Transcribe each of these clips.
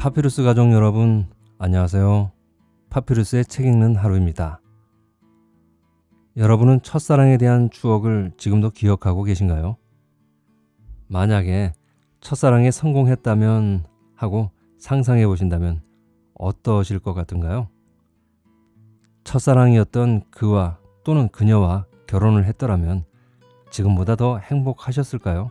파피루스 가족 여러분, 안녕하세요. 파피루스의 책 읽는 하루입니다. 여러분은 첫사랑에 대한 추억을 지금도 기억하고 계신가요? 만약에 첫사랑에 성공했다면 하고 상상해 보신다면 어떠실 것 같은가요? 첫사랑이었던 그와 또는 그녀와 결혼을 했더라면 지금보다 더 행복하셨을까요?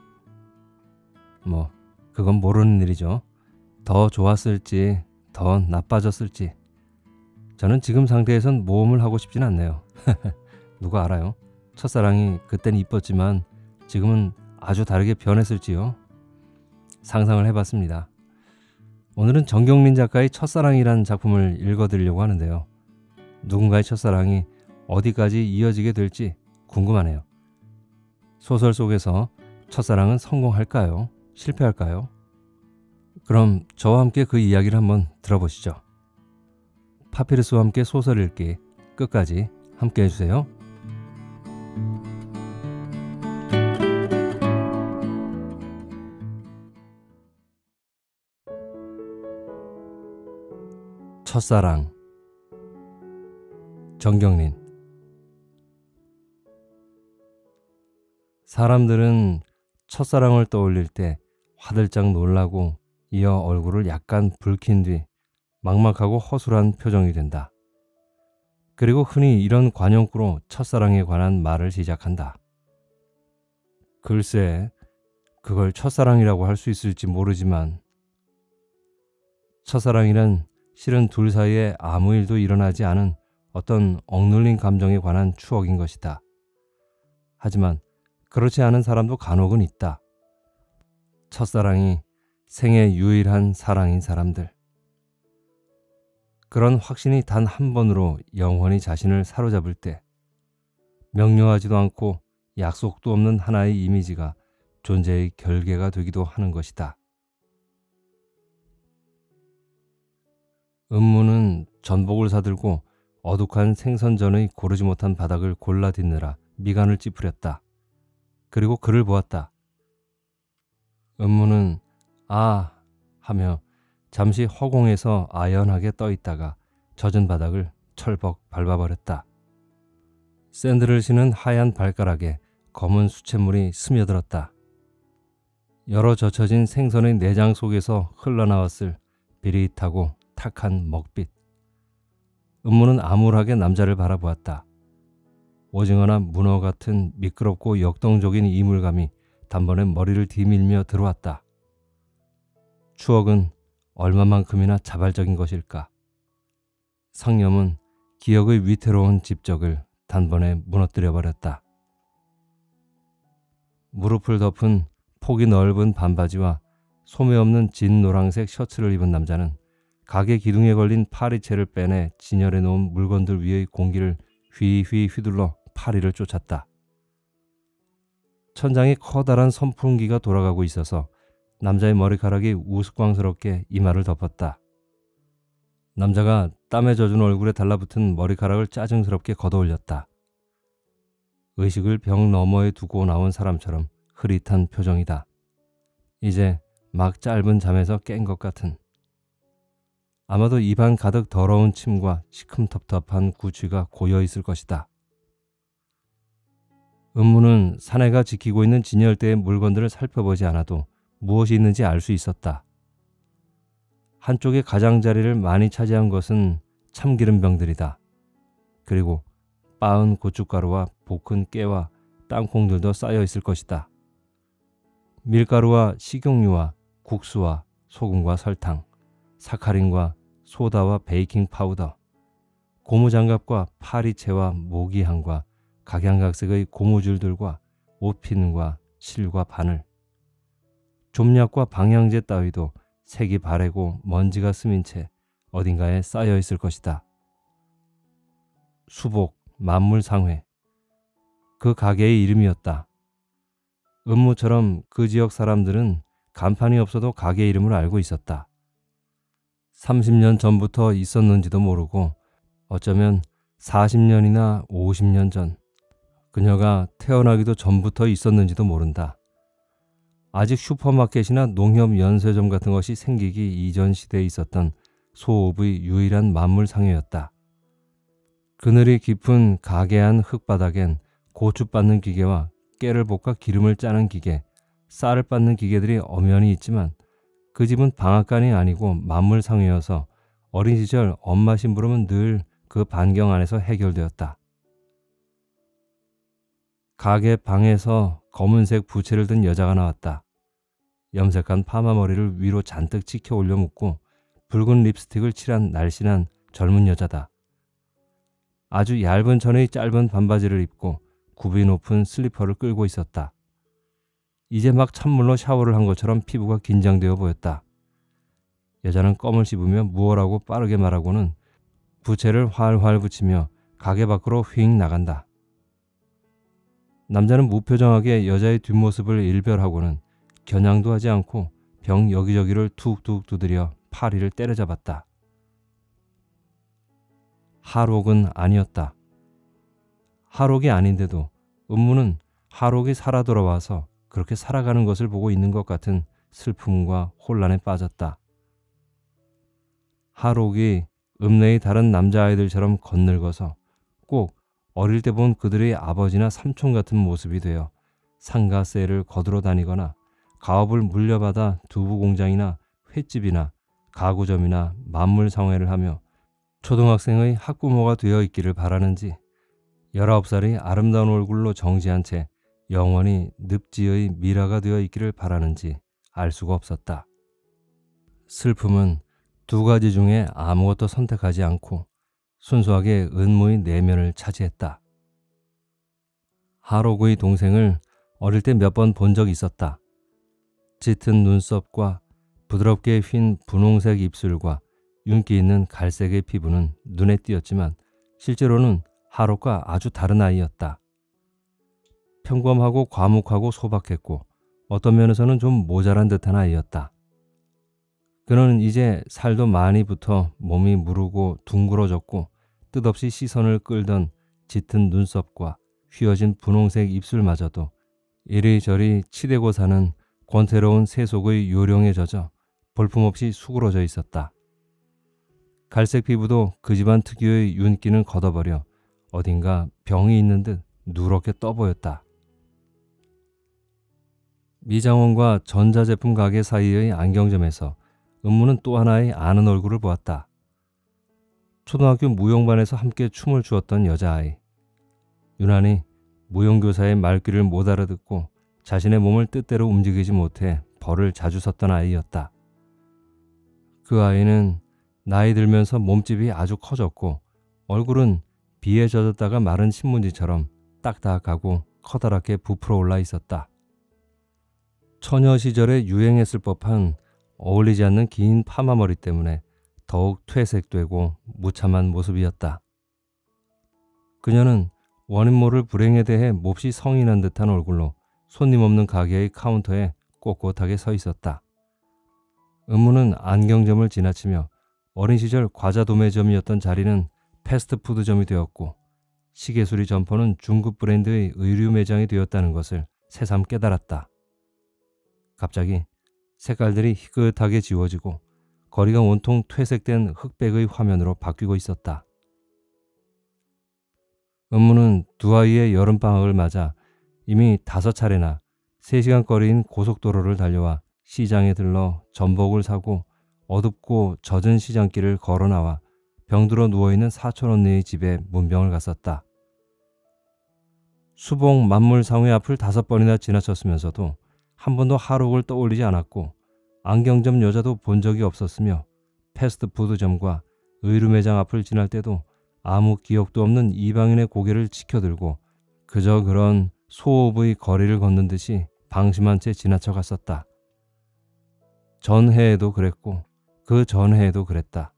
그건 모르는 일이죠. 더 좋았을지 더 나빠졌을지 저는 지금 상태에선 모험을 하고 싶진 않네요. 누가 알아요? 첫사랑이 그땐 이뻤지만 지금은 아주 다르게 변했을지요? 상상을 해봤습니다. 오늘은 정경민 작가의 첫사랑이란 작품을 읽어드리려고 하는데요. 누군가의 첫사랑이 어디까지 이어지게 될지 궁금하네요. 소설 속에서 첫사랑은 성공할까요? 실패할까요? 그럼 저와 함께 그 이야기를 한번 들어보시죠. 파피루스와 함께 소설 읽기 끝까지 함께 해주세요. 첫사랑, 정경린. 사람들은 첫사랑을 떠올릴 때 화들짝 놀라고 이어 얼굴을 약간 붉힌 뒤 막막하고 허술한 표정이 된다. 그리고 흔히 이런 관용구로 첫사랑에 관한 말을 시작한다. 글쎄, 그걸 첫사랑이라고 할 수 있을지 모르지만 첫사랑이란 실은 둘 사이에 아무 일도 일어나지 않은 어떤 억눌린 감정에 관한 추억인 것이다. 하지만 그렇지 않은 사람도 간혹은 있다. 첫사랑이 생애 유일한 사랑인 사람들. 그런 확신이 단 한 번으로 영원히 자신을 사로잡을 때 명료하지도 않고 약속도 없는 하나의 이미지가 존재의 결계가 되기도 하는 것이다. 음무는 전복을 사들고 어둑한 생선전의 고르지 못한 바닥을 골라 딛느라 미간을 찌푸렸다. 그리고 그를 보았다. 음무는 아 하며 잠시 허공에서 아연하게 떠있다가 젖은 바닥을 철벅 밟아버렸다. 샌들을 신은 하얀 발가락에 검은 수채물이 스며들었다. 여러 젖혀진 생선의 내장 속에서 흘러나왔을 비릿하고 탁한 먹빛. 음무는 암울하게 남자를 바라보았다. 오징어나 문어 같은 미끄럽고 역동적인 이물감이 단번에 머리를 뒤밀며 들어왔다. 추억은 얼마만큼이나 자발적인 것일까? 상념은 기억의 위태로운 집적을 단번에 무너뜨려버렸다. 무릎을 덮은 폭이 넓은 반바지와 소매 없는 진 노란색 셔츠를 입은 남자는 가게 기둥에 걸린 파리채를 빼내 진열해 놓은 물건들 위의 공기를 휘휘 휘둘러 파리를 쫓았다. 천장에 커다란 선풍기가 돌아가고 있어서 남자의 머리카락이 우스꽝스럽게 이마를 덮었다. 남자가 땀에 젖은 얼굴에 달라붙은 머리카락을 짜증스럽게 걷어올렸다. 의식을 벽 너머에 두고 나온 사람처럼 흐릿한 표정이다. 이제 막 짧은 잠에서 깬 것 같은. 아마도 입안 가득 더러운 침과 시큼텁텁한 구취가 고여있을 것이다. 음무는 사내가 지키고 있는 진열대의 물건들을 살펴보지 않아도 무엇이 있는지 알 수 있었다. 한쪽에 가장자리를 많이 차지한 것은 참기름병들이다. 그리고 빻은 고춧가루와 볶은 깨와 땅콩들도 쌓여 있을 것이다. 밀가루와 식용유와 국수와 소금과 설탕, 사카린과 소다와 베이킹 파우더, 고무장갑과 파리채와 모기향과 각양각색의 고무줄들과 옷핀과 실과 바늘, 좀약과 방향제 따위도 색이 바래고 먼지가 스민 채 어딘가에 쌓여 있을 것이다. 수복, 만물상회, 그 가게의 이름이었다. 음무처럼 그 지역 사람들은 간판이 없어도 가게 이름을 알고 있었다. 30년 전부터 있었는지도 모르고 어쩌면 40년이나 50년 전, 그녀가 태어나기도 전부터 있었는지도 모른다. 아직 슈퍼마켓이나 농협 연쇄점 같은 것이 생기기 이전 시대에 있었던 소읍의 유일한 만물상회였다. 그늘이 깊은 가게 안 흙바닥엔 고추 빻는 기계와 깨를 볶아 기름을 짜는 기계, 쌀을 빻는 기계들이 엄연히 있지만 그 집은 방앗간이 아니고 만물상회여서 어린 시절 엄마 심부름은 늘 그 반경 안에서 해결되었다. 가게 방에서 검은색 부채를 든 여자가 나왔다. 염색한 파마 머리를 위로 잔뜩 찍혀 올려 묶고 붉은 립스틱을 칠한 날씬한 젊은 여자다. 아주 얇은 천의 짧은 반바지를 입고 굽이 높은 슬리퍼를 끌고 있었다. 이제 막 찬물로 샤워를 한 것처럼 피부가 긴장되어 보였다. 여자는 껌을 씹으며 무엇라고 빠르게 말하고는 부채를 활활 붙이며 가게 밖으로 휙 나간다. 남자는 무표정하게 여자의 뒷모습을 일별하고는 겨냥도 하지 않고 병 여기저기를 툭툭 두드려 파리를 때려잡았다. 하록은 아니었다. 하록이 아닌데도 음무는 하록이 살아 돌아와서 그렇게 살아가는 것을 보고 있는 것 같은 슬픔과 혼란에 빠졌다. 하록이 읍내의 다른 남자아이들처럼 겉늙어서 꼭 어릴 때 본 그들의 아버지나 삼촌 같은 모습이 되어 상가세를 거두러 다니거나 가업을 물려받아 두부 공장이나 횟집이나 가구점이나 만물상회를 하며 초등학생의 학부모가 되어 있기를 바라는지 19살의 아름다운 얼굴로 정지한 채 영원히 늪지의 미라가 되어 있기를 바라는지 알 수가 없었다. 슬픔은 두 가지 중에 아무것도 선택하지 않고 순수하게 은무의 내면을 차지했다. 하록의 동생을 어릴 때 몇 번 본 적이 있었다. 짙은 눈썹과 부드럽게 휜 분홍색 입술과 윤기 있는 갈색의 피부는 눈에 띄었지만 실제로는 하록과 아주 다른 아이였다. 평범하고 과묵하고 소박했고 어떤 면에서는 좀 모자란 듯한 아이였다. 그는 이제 살도 많이 붙어 몸이 무르고 둥그러졌고 뜻없이 시선을 끌던 짙은 눈썹과 휘어진 분홍색 입술마저도 이리저리 치대고 사는 권태로운 세속의 요령에 젖어 볼품없이 수그러져 있었다. 갈색 피부도 그 집안 특유의 윤기는 걷어버려 어딘가 병이 있는 듯 누렇게 떠보였다. 미장원과 전자제품 가게 사이의 안경점에서 음무는 또 하나의 아는 얼굴을 보았다. 초등학교 무용반에서 함께 춤을 추었던 여자아이. 유난히 무용교사의 말귀를 못 알아듣고 자신의 몸을 뜻대로 움직이지 못해 벌을 자주 섰던 아이였다. 그 아이는 나이 들면서 몸집이 아주 커졌고 얼굴은 비에 젖었다가 마른 신문지처럼 딱딱하고 커다랗게 부풀어 올라 있었다. 처녀 시절에 유행했을 법한 어울리지 않는 긴 파마머리 때문에 더욱 퇴색되고 무참한 모습이었다. 그녀는 원인 모를 불행에 대해 몹시 성이 난 듯한 얼굴로 손님 없는 가게의 카운터에 꼿꼿하게 서 있었다. 음무는 안경점을 지나치며 어린 시절 과자 도매점이었던 자리는 패스트푸드점이 되었고 시계수리 점포는 중급 브랜드의 의류 매장이 되었다는 것을 새삼 깨달았다. 갑자기 색깔들이 희끗하게 지워지고 거리가 온통 퇴색된 흑백의 화면으로 바뀌고 있었다. 음무는 두 아이의 여름방학을 맞아 이미 5차례나 3시간 거리인 고속도로를 달려와 시장에 들러 전복을 사고 어둡고 젖은 시장길을 걸어 나와 병들어 누워있는 사촌 언니의 집에 문병을 갔었다. 수봉 만물상회 앞을 5번이나 지나쳤으면서도 한 번도 하록을 떠올리지 않았고 안경점 여자도 본 적이 없었으며 패스트푸드점과 의류매장 앞을 지날 때도 아무 기억도 없는 이방인의 고개를 치켜들고 그저 그런 소읍의 거리를 걷는 듯이 방심한 채 지나쳐 갔었다. 전해에도 그랬고 그 전해에도 그랬다.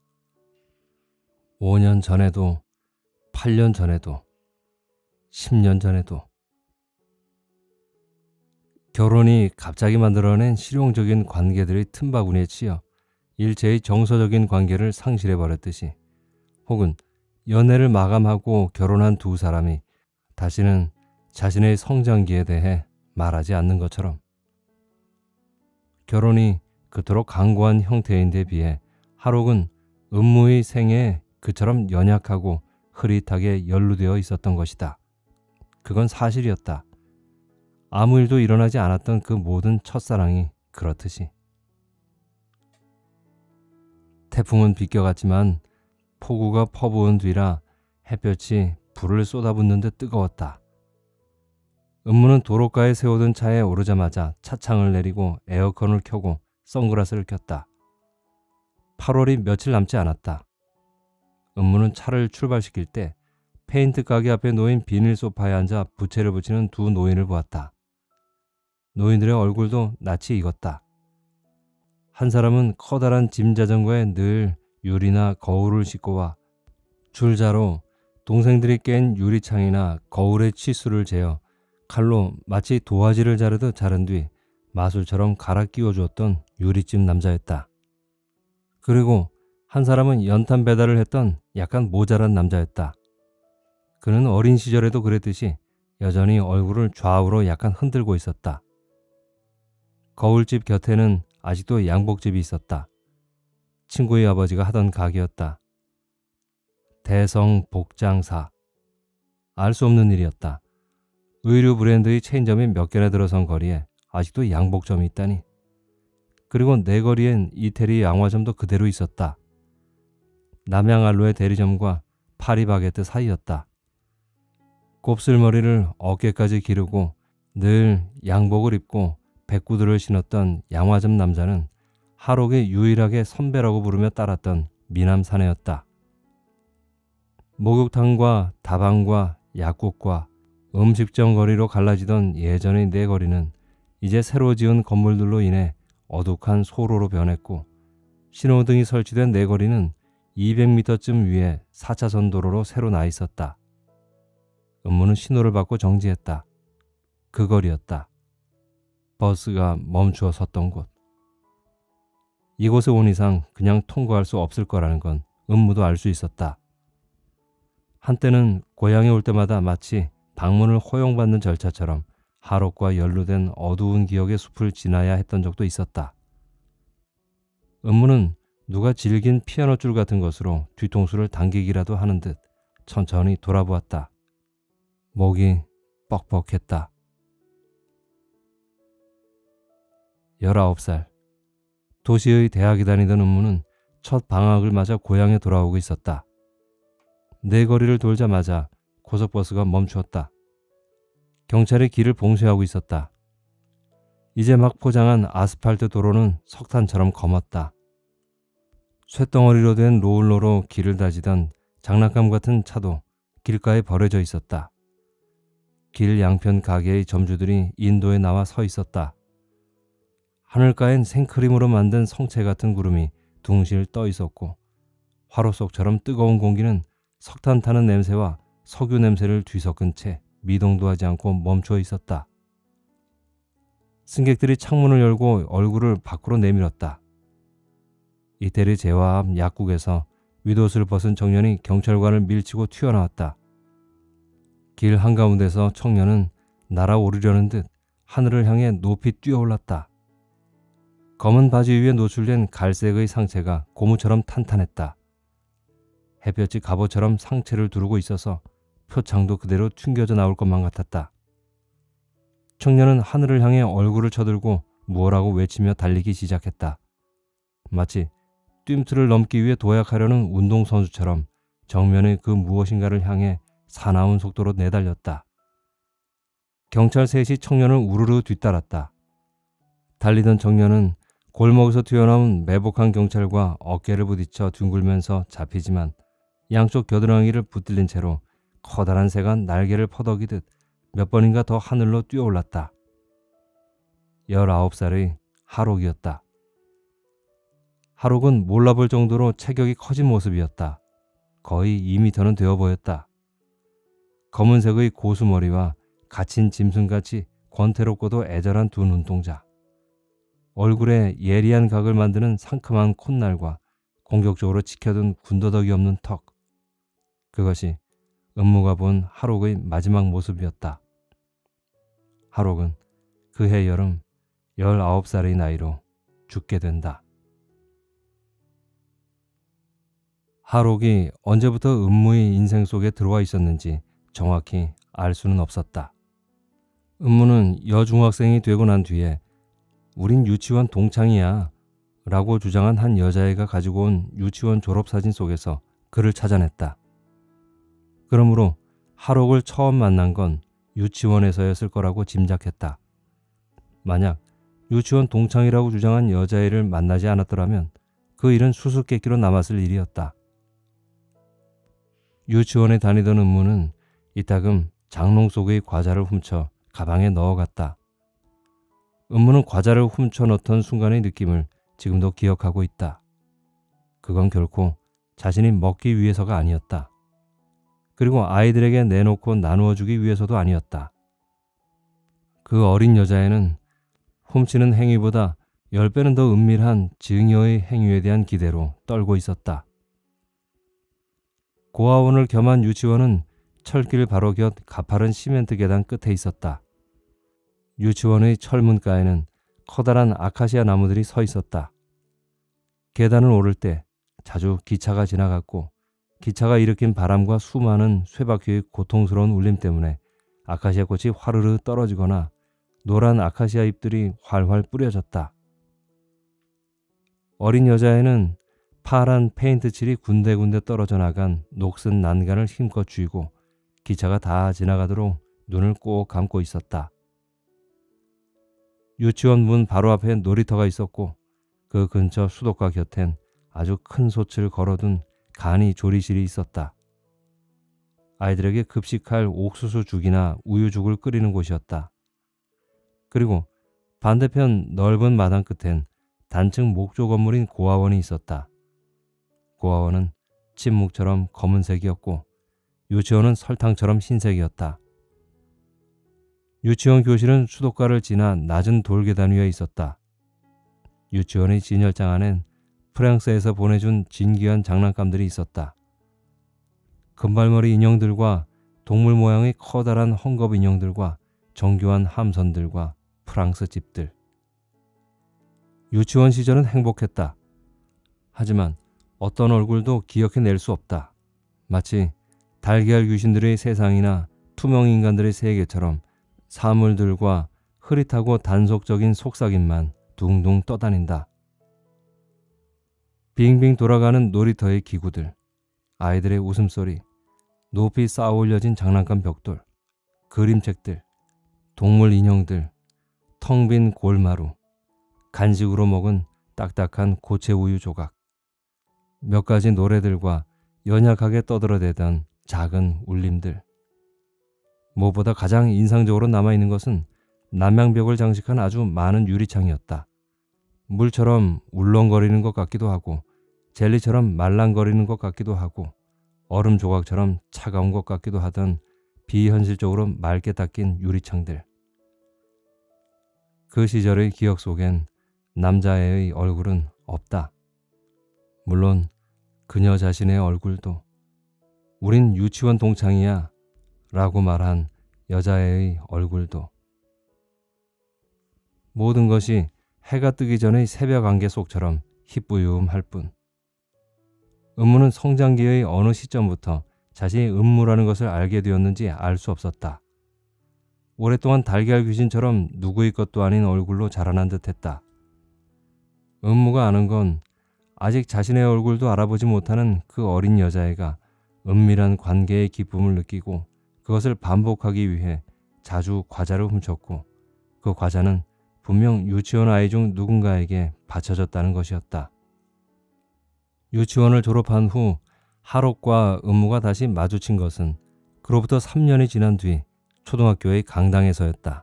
5년 전에도 8년 전에도 10년 전에도 결혼이 갑자기 만들어낸 실용적인 관계들의 틈바구니에 치여 일체의 정서적인 관계를 상실해버렸듯이 혹은 연애를 마감하고 결혼한 두 사람이 다시는 자신의 성장기에 대해 말하지 않는 것처럼 결혼이 그토록 강고한 형태인데 비해 하록은 음무의 생애에 그처럼 연약하고 흐릿하게 연루되어 있었던 것이다. 그건 사실이었다. 아무 일도 일어나지 않았던 그 모든 첫사랑이 그렇듯이. 태풍은 비껴갔지만 폭우가 퍼부은 뒤라 햇볕이 불을 쏟아붓는 듯 뜨거웠다. 음무는 도로가에 세우던 차에 오르자마자 차창을 내리고 에어컨을 켜고 선글라스를 켰다. 8월이 며칠 남지 않았다. 음무는 차를 출발시킬 때 페인트 가게 앞에 놓인 비닐 소파에 앉아 부채를 붙이는 두 노인을 보았다. 노인들의 얼굴도 낯이 익었다. 한 사람은 커다란 짐 자전거에 늘 유리나 거울을 싣고 와 줄자로 동생들이 깬 유리창이나 거울의 치수를 재어 칼로 마치 도화지를 자르듯 자른 뒤 마술처럼 갈아 끼워 주었던 유리집 남자였다. 그리고 한 사람은 연탄 배달을 했던 약간 모자란 남자였다. 그는 어린 시절에도 그랬듯이 여전히 얼굴을 좌우로 약간 흔들고 있었다. 거울집 곁에는 아직도 양복집이 있었다. 친구의 아버지가 하던 가게였다. 대성복장사. 알 수 없는 일이었다. 의류 브랜드의 체인점이 몇 개나 들어선 거리에 아직도 양복점이 있다니. 그리고 내거리엔 이태리 양화점도 그대로 있었다. 남양알로의 대리점과 파리바게뜨 사이였다. 곱슬머리를 어깨까지 기르고 늘 양복을 입고 백구두를 신었던 양화점 남자는 하록이 유일하게 선배라고 부르며 따랐던 미남 사내였다. 목욕탕과 다방과 약국과 음식점 거리로 갈라지던 예전의 내거리는 이제 새로 지은 건물들로 인해 어둑한 소로로 변했고 신호등이 설치된 내거리는 200m쯤 위에 4차선 도로로 새로 나 있었다. 음무는 신호를 받고 정지했다. 그 거리였다. 버스가 멈추어 섰던 곳. 이곳에 온 이상 그냥 통과할 수 없을 거라는 건 음무도 알 수 있었다. 한때는 고향에 올 때마다 마치 방문을 허용받는 절차처럼 하록과 연루된 어두운 기억의 숲을 지나야 했던 적도 있었다. 음무는 누가 질긴 피아노 줄 같은 것으로 뒤통수를 당기기라도 하는 듯 천천히 돌아보았다. 목이 뻑뻑했다. 19살. 도시의 대학에 다니던 음무는 첫 방학을 맞아 고향에 돌아오고 있었다. 내거리를 돌자마자 고속버스가 멈추었다. 경찰이 길을 봉쇄하고 있었다. 이제 막 포장한 아스팔트 도로는 석탄처럼 검었다. 쇳덩어리로 된 롤러로 길을 다지던 장난감 같은 차도 길가에 버려져 있었다. 길 양편 가게의 점주들이 인도에 나와 서 있었다. 하늘가엔 생크림으로 만든 성체 같은 구름이 둥실 떠 있었고 화로속처럼 뜨거운 공기는 석탄 타는 냄새와 석유 냄새를 뒤섞은 채 미동도 하지 않고 멈춰 있었다. 승객들이 창문을 열고 얼굴을 밖으로 내밀었다. 이태리 재화 앞 약국에서 윗옷을 벗은 청년이 경찰관을 밀치고 튀어나왔다. 길 한가운데서 청년은 날아오르려는 듯 하늘을 향해 높이 뛰어올랐다. 검은 바지 위에 노출된 갈색의 상체가 고무처럼 탄탄했다. 햇볕이 갑옷처럼 상체를 두르고 있어서 표창도 그대로 튕겨져 나올 것만 같았다. 청년은 하늘을 향해 얼굴을 쳐들고 무엇라고 외치며 달리기 시작했다. 마치 뜀틀을 넘기 위해 도약하려는 운동선수처럼 정면의 그 무엇인가를 향해 사나운 속도로 내달렸다. 경찰 셋이 청년을 우르르 뒤따랐다. 달리던 청년은 골목에서 튀어나온 매복한 경찰과 어깨를 부딪혀 둥글면서 잡히지만 양쪽 겨드랑이를 붙들린 채로 커다란 새가 날개를 퍼덕이듯 몇 번인가 더 하늘로 뛰어올랐다. 19살의 하록이었다. 하록은 몰라볼 정도로 체격이 커진 모습이었다. 거의 2m는 되어 보였다. 검은색의 고수머리와 갇힌 짐승같이 권태롭고도 애절한 두 눈동자. 얼굴에 예리한 각을 만드는 상큼한 콧날과 공격적으로 치켜든 군더더기 없는 턱. 그것이 음무가 본 하록의 마지막 모습이었다. 하록은 그해 여름 19살의 나이로 죽게 된다. 하록이 언제부터 음무의 인생 속에 들어와 있었는지 정확히 알 수는 없었다. 음무는 여중학생이 되고 난 뒤에 우린 유치원 동창이야 라고 주장한 한 여자애가 가지고 온 유치원 졸업사진 속에서 그를 찾아냈다. 그러므로 하록을 처음 만난 건 유치원에서였을 거라고 짐작했다. 만약 유치원 동창이라고 주장한 여자애를 만나지 않았더라면 그 일은 수수께끼로 남았을 일이었다. 유치원에 다니던 음무는 이따금 장롱 속의 과자를 훔쳐 가방에 넣어갔다. 음무는 과자를 훔쳐 넣던 순간의 느낌을 지금도 기억하고 있다. 그건 결코 자신이 먹기 위해서가 아니었다. 그리고 아이들에게 내놓고 나누어 주기 위해서도 아니었다. 그 어린 여자애는 훔치는 행위보다 10배는 더 은밀한 증여의 행위에 대한 기대로 떨고 있었다. 고아원을 겸한 유치원은 철길 바로 곁 가파른 시멘트 계단 끝에 있었다. 유치원의 철문가에는 커다란 아카시아 나무들이 서 있었다. 계단을 오를 때 자주 기차가 지나갔고 기차가 일으킨 바람과 수많은 쇠바퀴의 고통스러운 울림 때문에 아카시아 꽃이 화르르 떨어지거나 노란 아카시아 잎들이 활활 뿌려졌다. 어린 여자애는 파란 페인트 칠이 군데군데 떨어져 나간 녹슨 난간을 힘껏 쥐고 기차가 다 지나가도록 눈을 꼭 감고 있었다. 유치원 문 바로 앞에 놀이터가 있었고 그 근처 수도가 곁엔 아주 큰 솥을 걸어둔 간이 조리실이 있었다. 아이들에게 급식할 옥수수 죽이나 우유죽을 끓이는 곳이었다. 그리고 반대편 넓은 마당 끝엔 단층 목조 건물인 고아원이 있었다. 고아원은 침묵처럼 검은색이었고 유치원은 설탕처럼 흰색이었다. 유치원 교실은 수도가를 지나 낮은 돌계단 위에 있었다. 유치원의 진열장 안엔 프랑스에서 보내준 진귀한 장난감들이 있었다. 금발머리 인형들과 동물 모양의 커다란 헝겊 인형들과 정교한 함선들과 프랑스 집들. 유치원 시절은 행복했다. 하지만 어떤 얼굴도 기억해낼 수 없다. 마치 달걀 귀신들의 세상이나 투명 인간들의 세계처럼 사물들과 흐릿하고 단속적인 속삭임만 둥둥 떠다닌다. 빙빙 돌아가는 놀이터의 기구들, 아이들의 웃음소리, 높이 쌓아 올려진 장난감 벽돌, 그림책들, 동물 인형들, 텅 빈 골마루, 간식으로 먹은 딱딱한 고체 우유 조각, 몇 가지 노래들과 연약하게 떠들어대던 작은 울림들. 무엇보다 가장 인상적으로 남아있는 것은 남양벽을 장식한 아주 많은 유리창이었다. 물처럼 울렁거리는 것 같기도 하고 젤리처럼 말랑거리는 것 같기도 하고 얼음 조각처럼 차가운 것 같기도 하던 비현실적으로 맑게 닦인 유리창들. 그 시절의 기억 속엔 남자애의 얼굴은 없다. 물론 그녀 자신의 얼굴도. 우린 유치원 동창이야 라고 말한 여자애의 얼굴도. 모든 것이 해가 뜨기 전의 새벽 안개 속처럼 희뿌유음할 뿐. 음무는 성장기의 어느 시점부터 자신이 음무라는 것을 알게 되었는지 알 수 없었다. 오랫동안 달걀 귀신처럼 누구의 것도 아닌 얼굴로 자라난 듯했다. 음무가 아는 건 아직 자신의 얼굴도 알아보지 못하는 그 어린 여자애가 은밀한 관계의 기쁨을 느끼고 그것을 반복하기 위해 자주 과자를 훔쳤고 그 과자는 분명 유치원 아이 중 누군가에게 바쳐졌다는 것이었다. 유치원을 졸업한 후 하록과 음무가 다시 마주친 것은 그로부터 3년이 지난 뒤 초등학교의 강당에서였다.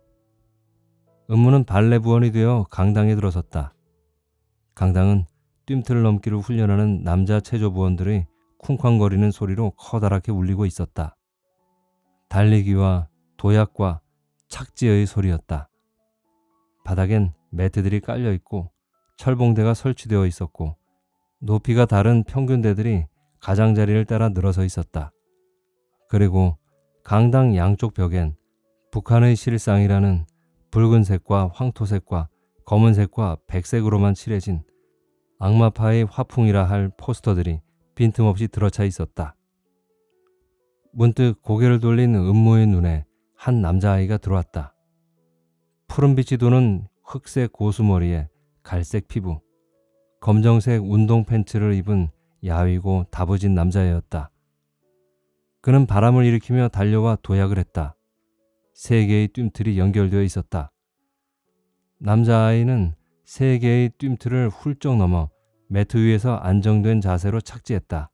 음무는 발레부원이 되어 강당에 들어섰다. 강당은 뜀틀 넘기를 훈련하는 남자 체조부원들의 쿵쾅거리는 소리로 커다랗게 울리고 있었다. 달리기와 도약과 착지의 소리였다. 바닥엔 매트들이 깔려있고 철봉대가 설치되어 있었고 높이가 다른 평균대들이 가장자리를 따라 늘어서 있었다. 그리고 강당 양쪽 벽엔 북한의 실상이라는 붉은색과 황토색과 검은색과 백색으로만 칠해진 악마파의 화풍이라 할 포스터들이 빈틈없이 들어차 있었다. 문득 고개를 돌린 음모의 눈에 한 남자아이가 들어왔다. 푸른빛이 도는 흑색 고수머리에 갈색 피부, 검정색 운동 팬츠를 입은 야위고 다부진 남자애였다. 그는 바람을 일으키며 달려와 도약을 했다. 세 개의 뜀틀이 연결되어 있었다. 남자아이는 세 개의 뜀틀을 훌쩍 넘어 매트 위에서 안정된 자세로 착지했다.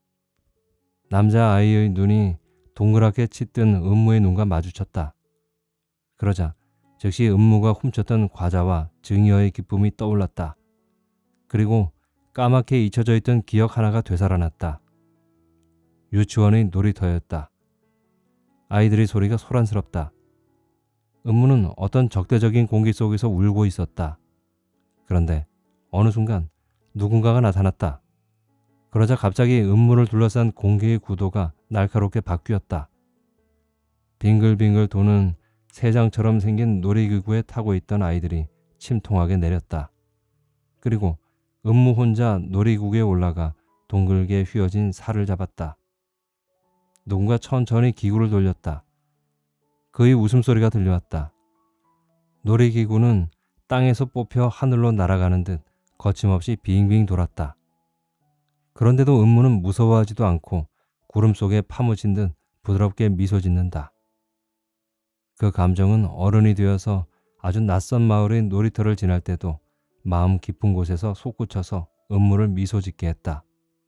남자아이의 눈이 동그랗게 짙은 음무의 눈과 마주쳤다. 그러자 즉시 음무가 훔쳤던 과자와 증여의 기쁨이 떠올랐다. 그리고 까맣게 잊혀져 있던 기억 하나가 되살아났다. 유치원의 놀이터였다. 아이들의 소리가 소란스럽다. 음무는 어떤 적대적인 공기 속에서 울고 있었다. 그런데 어느 순간 누군가가 나타났다. 그러자 갑자기 음무를 둘러싼 공기의 구도가 날카롭게 바뀌었다. 빙글빙글 도는 새장처럼 생긴 놀이기구에 타고 있던 아이들이 침통하게 내렸다. 그리고 음무 혼자 놀이기구에 올라가 동글게 휘어진 살을 잡았다. 누군가 천천히 기구를 돌렸다. 그의 웃음소리가 들려왔다. 놀이기구는 땅에서 뽑혀 하늘로 날아가는 듯 거침없이 빙빙 돌았다. 그런데도 음무는 무서워하지도 않고 구름 속에 파묻힌 듯 부드럽게 미소 짓는다. 그 감정은 어른이 되어서 아주 낯선 마을의 놀이터를 지날 때도 마음 깊은 곳에서 솟구쳐서 음무를 미소 짓게 했다.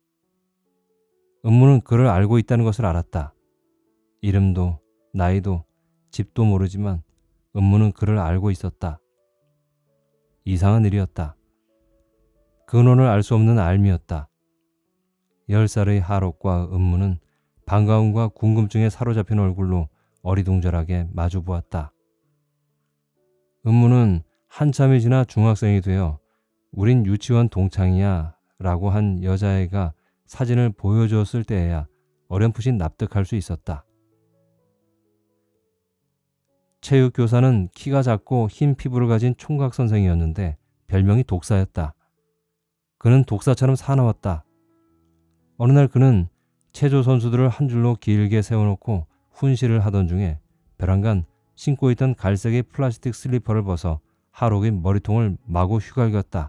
음무는 그를 알고 있다는 것을 알았다. 이름도 나이도 집도 모르지만 음무는 그를 알고 있었다. 이상한 일이었다. 근원을 알 수 없는 알미였다. 10살의 하록과 음무는 반가움과 궁금증에 사로잡힌 얼굴로 어리둥절하게 마주보았다. 음무는 한참이 지나 중학생이 되어 우린 유치원 동창이야 라고 한 여자애가 사진을 보여주었을 때에야 어렴풋이 납득할 수 있었다. 체육교사는 키가 작고 흰 피부를 가진 총각 선생이었는데 별명이 독사였다. 그는 독사처럼 사나웠다. 어느 날 그는 체조 선수들을 한 줄로 길게 세워놓고 훈시를 하던 중에 벼랑간 신고 있던 갈색의 플라스틱 슬리퍼를 벗어 하록의 머리통을 마구 휘갈겼다.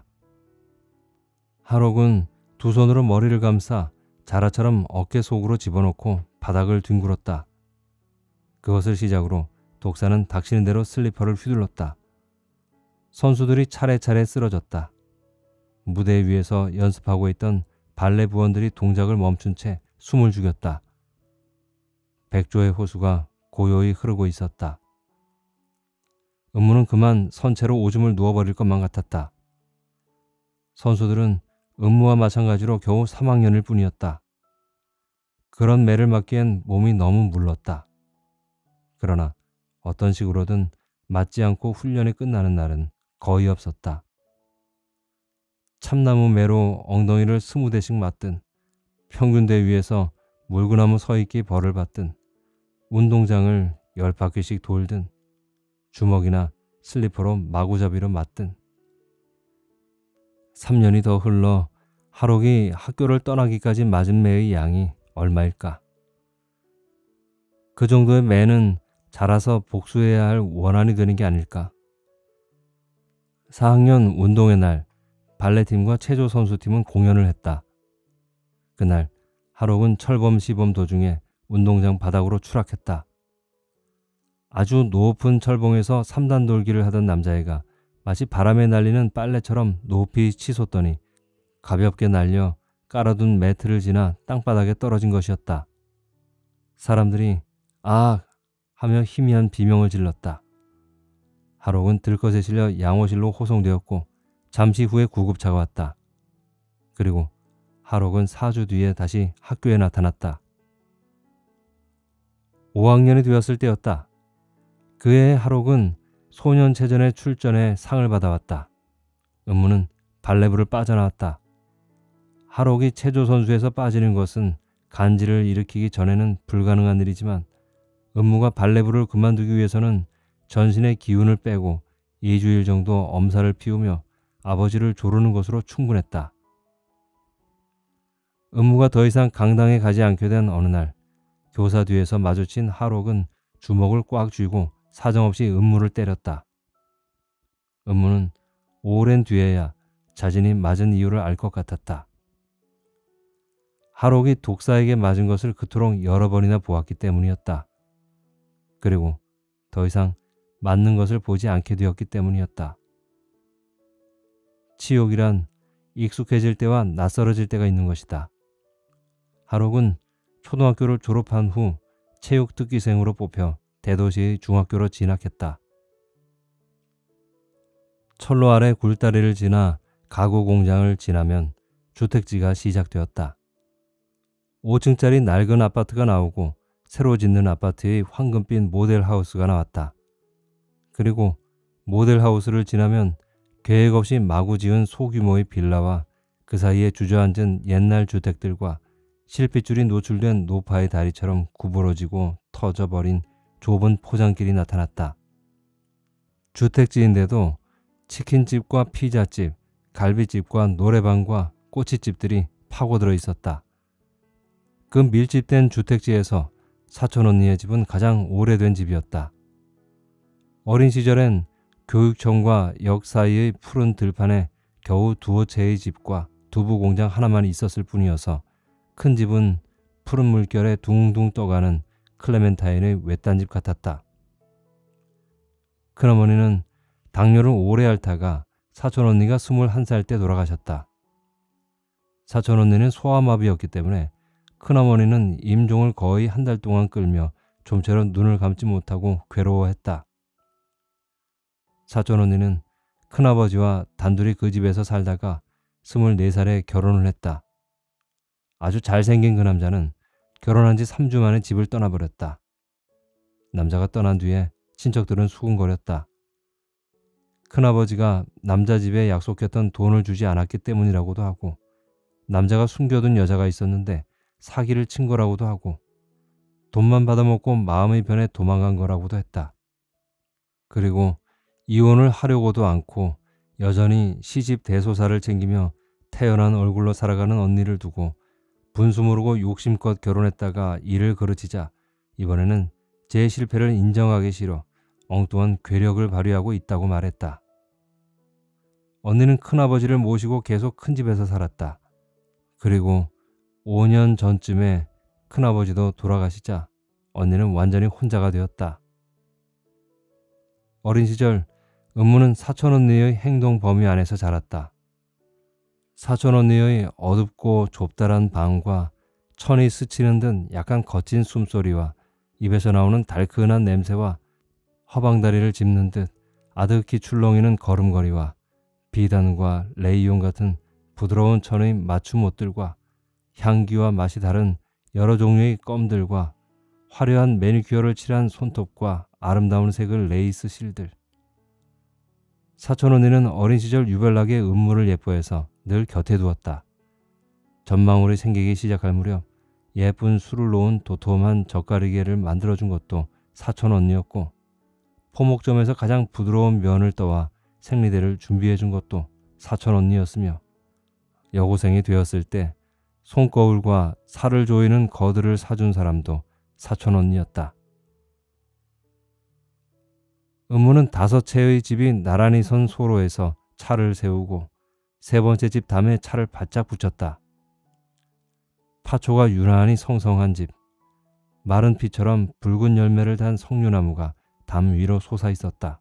하록은 두 손으로 머리를 감싸 자라처럼 어깨 속으로 집어넣고 바닥을 뒹굴었다. 그것을 시작으로 독사는 닥치는 대로 슬리퍼를 휘둘렀다. 선수들이 차례차례 쓰러졌다. 무대 위에서 연습하고 있던 발레 부원들이 동작을 멈춘 채 숨을 죽였다. 백조의 호수가 고요히 흐르고 있었다. 음무는 그만 선체로 오줌을 누워버릴 것만 같았다. 선수들은 음무와 마찬가지로 겨우 3학년일 뿐이었다. 그런 매를 맞기엔 몸이 너무 물렀다. 그러나 어떤 식으로든 맞지 않고 훈련이 끝나는 날은 거의 없었다. 참나무 매로 엉덩이를 20대씩 맞든, 평균대 위에서 물구나무 서있기 벌을 받든, 운동장을 10바퀴씩 돌든, 주먹이나 슬리퍼로 마구잡이로 맞든. 3년이 더 흘러 하록이 학교를 떠나기까지 맞은 매의 양이 얼마일까? 그 정도의 매는 자라서 복수해야 할 원한이 되는 게 아닐까? 4학년 운동의 날 발레팀과 체조 선수팀은 공연을 했다. 그날 하록은 철범 시범 도중에 운동장 바닥으로 추락했다. 아주 높은 철봉에서 3단 돌기를 하던 남자애가 마치 바람에 날리는 빨래처럼 높이 치솟더니 가볍게 날려 깔아둔 매트를 지나 땅바닥에 떨어진 것이었다. 사람들이 아 하며 희미한 비명을 질렀다. 하록은 들것에 실려 양호실로 호송되었고 잠시 후에 구급차가 왔다. 그리고 하록은 4주 뒤에 다시 학교에 나타났다. 5학년이 되었을 때였다. 그해 하록은 소년체전에 출전해 상을 받아왔다. 음무는 발레부를 빠져나왔다. 하록이 체조 선수에서 빠지는 것은 간지를 일으키기 전에는 불가능한 일이지만 음무가 발레부를 그만두기 위해서는 전신의 기운을 빼고 2주일 정도 엄살을 피우며 아버지를 조르는 것으로 충분했다. 음무가 더 이상 강당에 가지 않게 된 어느 날 교사 뒤에서 마주친 하록은 주먹을 꽉 쥐고 사정없이 음무를 때렸다. 음무는 오랜 뒤에야 자신이 맞은 이유를 알 것 같았다. 하록이 독사에게 맞은 것을 그토록 여러 번이나 보았기 때문이었다. 그리고 더 이상 맞는 것을 보지 않게 되었기 때문이었다. 치욕이란 익숙해질 때와 낯설어질 때가 있는 것이다. 하록은 초등학교를 졸업한 후 체육특기생으로 뽑혀 대도시의 중학교로 진학했다. 철로 아래 굴다리를 지나 가구 공장을 지나면 주택지가 시작되었다. 5층짜리 낡은 아파트가 나오고 새로 짓는 아파트의 황금빛 모델하우스가 나왔다. 그리고 모델하우스를 지나면 계획 없이 마구 지은 소규모의 빌라와 그 사이에 주저앉은 옛날 주택들과 실핏줄이 노출된 노파의 다리처럼 구부러지고 터져버린 좁은 포장길이 나타났다. 주택지인데도 치킨집과 피자집, 갈비집과 노래방과 꼬치집들이 파고들어 있었다. 그 밀집된 주택지에서 사촌 언니의 집은 가장 오래된 집이었다. 어린 시절엔 교육청과 역 사이의 푸른 들판에 겨우 두어 채의 집과 두부 공장 하나만 있었을 뿐이어서 큰 집은 푸른 물결에 둥둥 떠가는 클레멘타인의 외딴 집 같았다. 큰어머니는 당뇨를 오래 앓다가 사촌 언니가 21살 때 돌아가셨다. 사촌 언니는 소아마비였기 때문에 큰어머니는 임종을 거의 한 달 동안 끌며 좀처럼 눈을 감지 못하고 괴로워했다. 사촌 언니는 큰아버지와 단둘이 그 집에서 살다가 24살에 결혼을 했다. 아주 잘생긴 그 남자는 결혼한 지 3주 만에 집을 떠나버렸다. 남자가 떠난 뒤에 친척들은 수군거렸다. 큰아버지가 남자 집에 약속했던 돈을 주지 않았기 때문이라고도 하고 남자가 숨겨둔 여자가 있었는데 사기를 친 거라고도 하고 돈만 받아먹고 마음의 변해 도망간 거라고도 했다. 그리고 이혼을 하려고도 않고 여전히 시집 대소사를 챙기며 태연한 얼굴로 살아가는 언니를 두고 분수 모르고 욕심껏 결혼했다가 일을 그르치자 이번에는 제 실패를 인정하기 싫어 엉뚱한 괴력을 발휘하고 있다고 말했다. 언니는 큰아버지를 모시고 계속 큰 집에서 살았다. 그리고 5년 전쯤에 큰아버지도 돌아가시자 언니는 완전히 혼자가 되었다. 어린 시절 음무는 사촌 언니의 행동 범위 안에서 자랐다. 사촌 언니의 어둡고 좁다란 방과 천이 스치는 듯 약간 거친 숨소리와 입에서 나오는 달큰한 냄새와 화방다리를 짚는 듯 아득히 출렁이는 걸음걸이와 비단과 레이온 같은 부드러운 천의 맞춤 옷들과 향기와 맛이 다른 여러 종류의 껌들과 화려한 매니큐어를 칠한 손톱과 아름다운 색의 레이스 실들. 사촌 언니는 어린 시절 유별나게 음무를 예뻐해서 늘 곁에 두었다. 전망울이 생기기 시작할 무렵 예쁜 술을 놓은 도톰한 젓가리개를 만들어준 것도 사촌 언니였고 포목점에서 가장 부드러운 면을 떠와 생리대를 준비해준 것도 사촌 언니였으며 여고생이 되었을 때 손거울과 살을 조이는 거들을 사준 사람도 사촌 언니였다. 음무는 5채의 집이 나란히 선 소로에서 차를 세우고 3번째 집 담에 차를 바짝 붙였다. 파초가 유난히 성성한 집, 마른 피처럼 붉은 열매를 단 석류나무가 담 위로 솟아 있었다.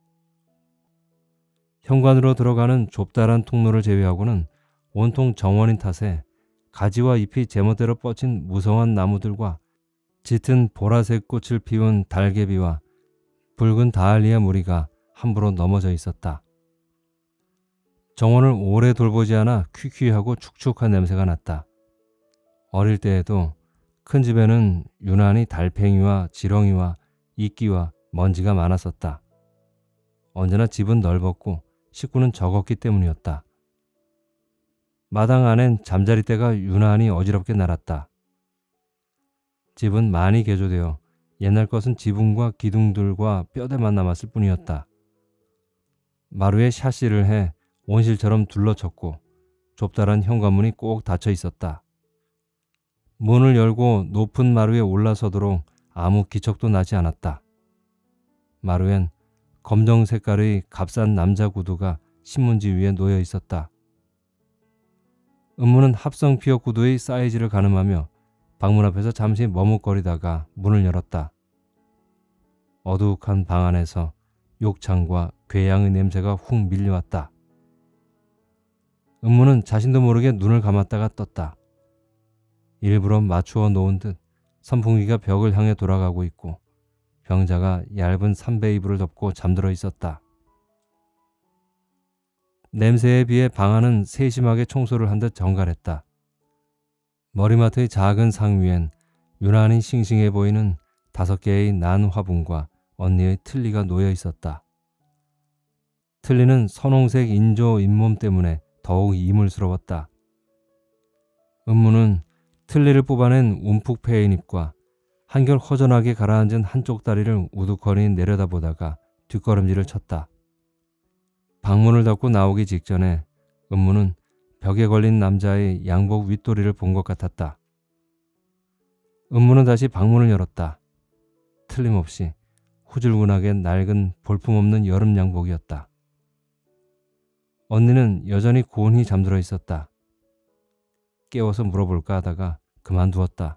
현관으로 들어가는 좁다란 통로를 제외하고는 온통 정원인 탓에 가지와 잎이 제멋대로 뻗친 무성한 나무들과 짙은 보라색 꽃을 피운 달개비와 붉은 다알리아 무리가 함부로 넘어져 있었다. 정원을 오래 돌보지 않아 퀴퀴하고 축축한 냄새가 났다. 어릴 때에도 큰 집에는 유난히 달팽이와 지렁이와 이끼와 먼지가 많았었다. 언제나 집은 넓었고 식구는 적었기 때문이었다. 마당 안엔 잠자리대가 유난히 어지럽게 날았다. 집은 많이 개조되어 옛날 것은 지붕과 기둥들과 뼈대만 남았을 뿐이었다. 마루에 샤시를 해 온실처럼 둘러쳤고 좁다란 현관문이 꼭 닫혀 있었다. 문을 열고 높은 마루에 올라서도록 아무 기척도 나지 않았다. 마루엔 검정 색깔의 값싼 남자 구두가 신문지 위에 놓여 있었다. 은무는 합성 피어 구두의 사이즈를 가늠하며 방문 앞에서 잠시 머뭇거리다가 문을 열었다. 어두욱한 방 안에서 욕창과 괴양의 냄새가 훅 밀려왔다. 은무는 자신도 모르게 눈을 감았다가 떴다. 일부러 맞추어 놓은 듯 선풍기가 벽을 향해 돌아가고 있고 병자가 얇은 삼배 이불을 덮고 잠들어 있었다. 냄새에 비해 방 안은 세심하게 청소를 한 듯 정갈했다. 머리맡의 작은 상 위엔 유난히 싱싱해 보이는 5개의 난 화분과 언니의 틀니가 놓여 있었다. 틀니는 선홍색 인조 잇몸 때문에 더욱 이물스러웠다. 은무는 틀니를 뽑아낸 움푹 패인 입과 한결 허전하게 가라앉은 한쪽 다리를 우두커니 내려다보다가 뒷걸음질을 쳤다. 방문을 닫고 나오기 직전에 은무는 벽에 걸린 남자의 양복 윗도리를 본 것 같았다. 은무는 다시 방문을 열었다. 틀림없이 후줄근하게 낡은 볼품없는 여름 양복이었다. 언니는 여전히 곤히 잠들어 있었다. 깨워서 물어볼까 하다가 그만두었다.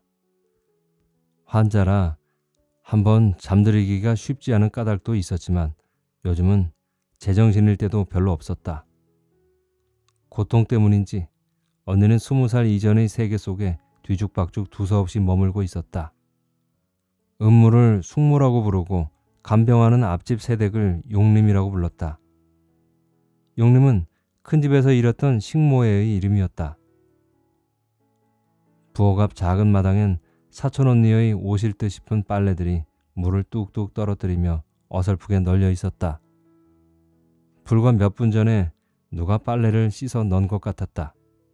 환자라 한번 잠들이기가 쉽지 않은 까닭도 있었지만 요즘은 제정신일 때도 별로 없었다. 고통 때문인지 언니는 20살 이전의 세계 속에 뒤죽박죽 두서없이 머물고 있었다. 은무를 숙모라고 부르고 간병하는 앞집 새댁을 용림이라고 불렀다. 용림은 큰 집에서 일했던 식모애의 이름이었다. 부엌 앞 작은 마당엔 사촌 언니의 옷일 듯 싶은 빨래들이 물을 뚝뚝 떨어뜨리며 어설프게 널려 있었다. 불과 몇 분 전에 누가 빨래를 씻어 넣은 것 같았다.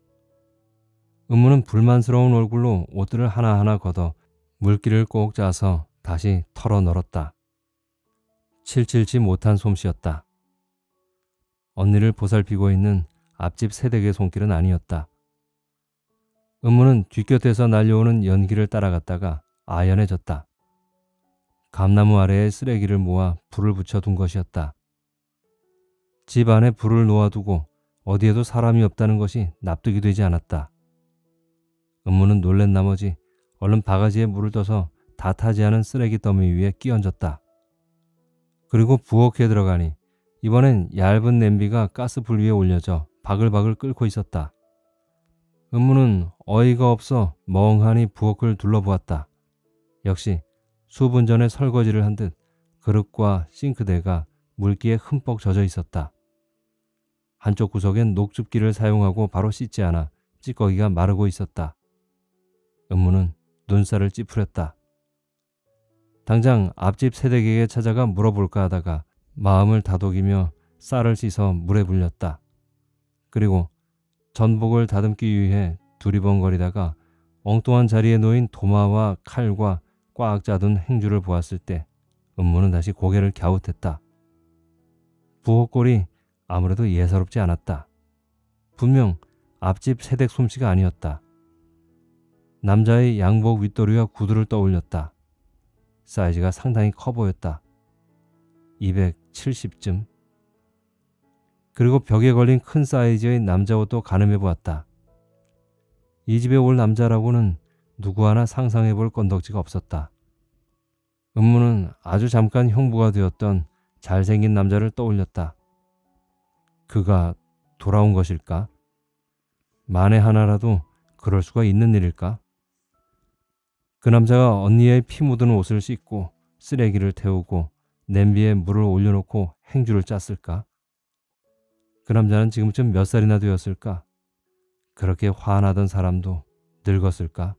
은무는 불만스러운 얼굴로 옷들을 하나하나 걷어 물기를 꼭 짜서 다시 털어 널었다. 칠칠치 못한 솜씨였다. 언니를 보살피고 있는 앞집 새댁의 손길은 아니었다. 은무는 뒷곁에서 날려오는 연기를 따라갔다가 아연해졌다. 감나무 아래에 쓰레기를 모아 불을 붙여둔 것이었다. 집 안에 불을 놓아두고 어디에도 사람이 없다는 것이 납득이 되지 않았다. 은무는 놀란 나머지 얼른 바가지에 물을 떠서 다 타지 않은 쓰레기 더미 위에 끼얹었다. 그리고 부엌에 들어가니 이번엔 얇은 냄비가 가스불 위에 올려져 바글바글 끓고 있었다. 은무는 어이가 없어 멍하니 부엌을 둘러보았다. 역시 수분 전에 설거지를 한 듯 그릇과 싱크대가 물기에 흠뻑 젖어 있었다. 한쪽 구석엔 녹즙기를 사용하고 바로 씻지 않아 찌꺼기가 마르고 있었다. 은무는 눈살을 찌푸렸다. 당장 앞집 새댁에게 찾아가 물어볼까 하다가 마음을 다독이며 쌀을 씻어 물에 불렸다. 그리고 전복을 다듬기 위해 두리번거리다가 엉뚱한 자리에 놓인 도마와 칼과 꽉 짜둔 행주를 보았을 때 은무는 다시 고개를 갸웃했다. 부엌골이 아무래도 예사롭지 않았다. 분명 앞집 새댁 솜씨가 아니었다. 남자의 양복 윗도리와 구두를 떠올렸다. 사이즈가 상당히 커 보였다. 270쯤. 그리고 벽에 걸린 큰 사이즈의 남자 옷도 가늠해 보았다. 이 집에 올 남자라고는 누구 하나 상상해 볼 건덕지가 없었다. 은무는 아주 잠깐 형부가 되었던 잘생긴 남자를 떠올렸다. 그가 돌아온 것일까? 만에 하나라도 그럴 수가 있는 일일까? 그 남자가 언니의 피 묻은 옷을 씻고 쓰레기를 태우고 냄비에 물을 올려놓고 행주를 짰을까? 그 남자는 지금쯤 몇 살이나 되었을까? 그렇게 화나던 사람도 늙었을까?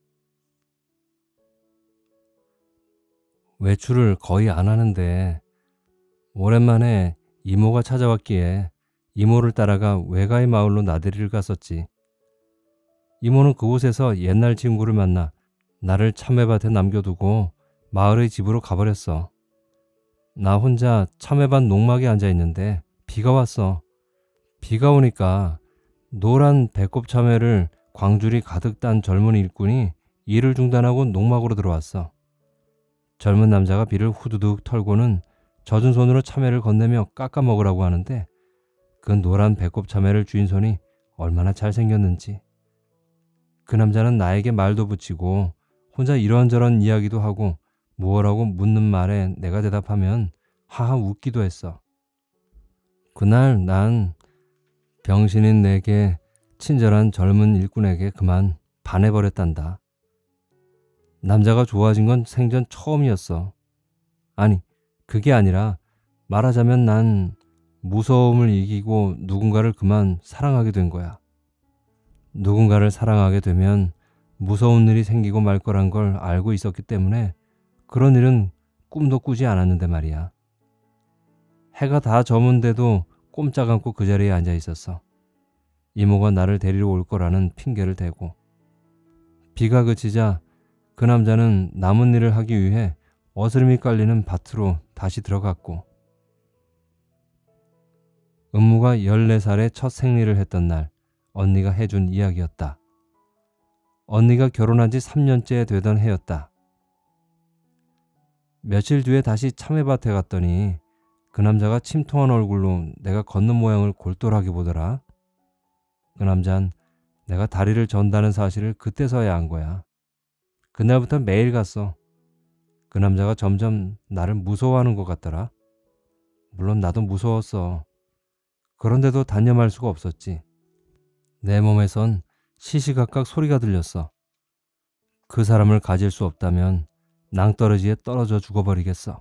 외출을 거의 안 하는데 오랜만에 이모가 찾아왔기에 이모를 따라가 외가의 마을로 나들이를 갔었지. 이모는 그곳에서 옛날 친구를 만나 나를 참외밭에 남겨두고 마을의 집으로 가버렸어. 나 혼자 참외밭 농막에 앉아있는데 비가 왔어. 비가 오니까 노란 배꼽 참외를 광줄이 가득 딴 젊은 일꾼이 일을 중단하고 농막으로 들어왔어. 젊은 남자가 비를 후두둑 털고는 젖은 손으로 참외를 건네며 깎아 먹으라고 하는데 그 노란 배꼽 참외를 쥔 손이 얼마나 잘생겼는지. 그 남자는 나에게 말도 붙이고 혼자 이런저런 이야기도 하고 무엇라고 묻는 말에 내가 대답하면 하하 웃기도 했어. 그날 난 병신인 내게 친절한 젊은 일꾼에게 그만 반해버렸단다. 남자가 좋아진 건 생전 처음이었어. 아니, 그게 아니라 말하자면 난 무서움을 이기고 누군가를 그만 사랑하게 된 거야. 누군가를 사랑하게 되면 무서운 일이 생기고 말 거란 걸 알고 있었기 때문에 그런 일은 꿈도 꾸지 않았는데 말이야. 해가 다 저문데도 꼼짝 않고 그 자리에 앉아 있었어. 이모가 나를 데리러 올 거라는 핑계를 대고. 비가 그치자 그 남자는 남은 일을 하기 위해 어스름이 깔리는 밭으로 다시 들어갔고, 은무가 14살에 첫 생리를 했던 날 언니가 해준 이야기였다. 언니가 결혼한 지 3년째 되던 해였다. 며칠 뒤에 다시 참외밭에 갔더니 그 남자가 침통한 얼굴로 내가 걷는 모양을 골똘하게 보더라. 그 남잔 내가 다리를 전다는 사실을 그때서야 안 거야. 그날부터 매일 갔어. 그 남자가 점점 나를 무서워하는 것 같더라. 물론 나도 무서웠어. 그런데도 단념할 수가 없었지. 내 몸에선 시시각각 소리가 들렸어. 그 사람을 가질 수 없다면 낭떠러지에 떨어져 죽어버리겠어.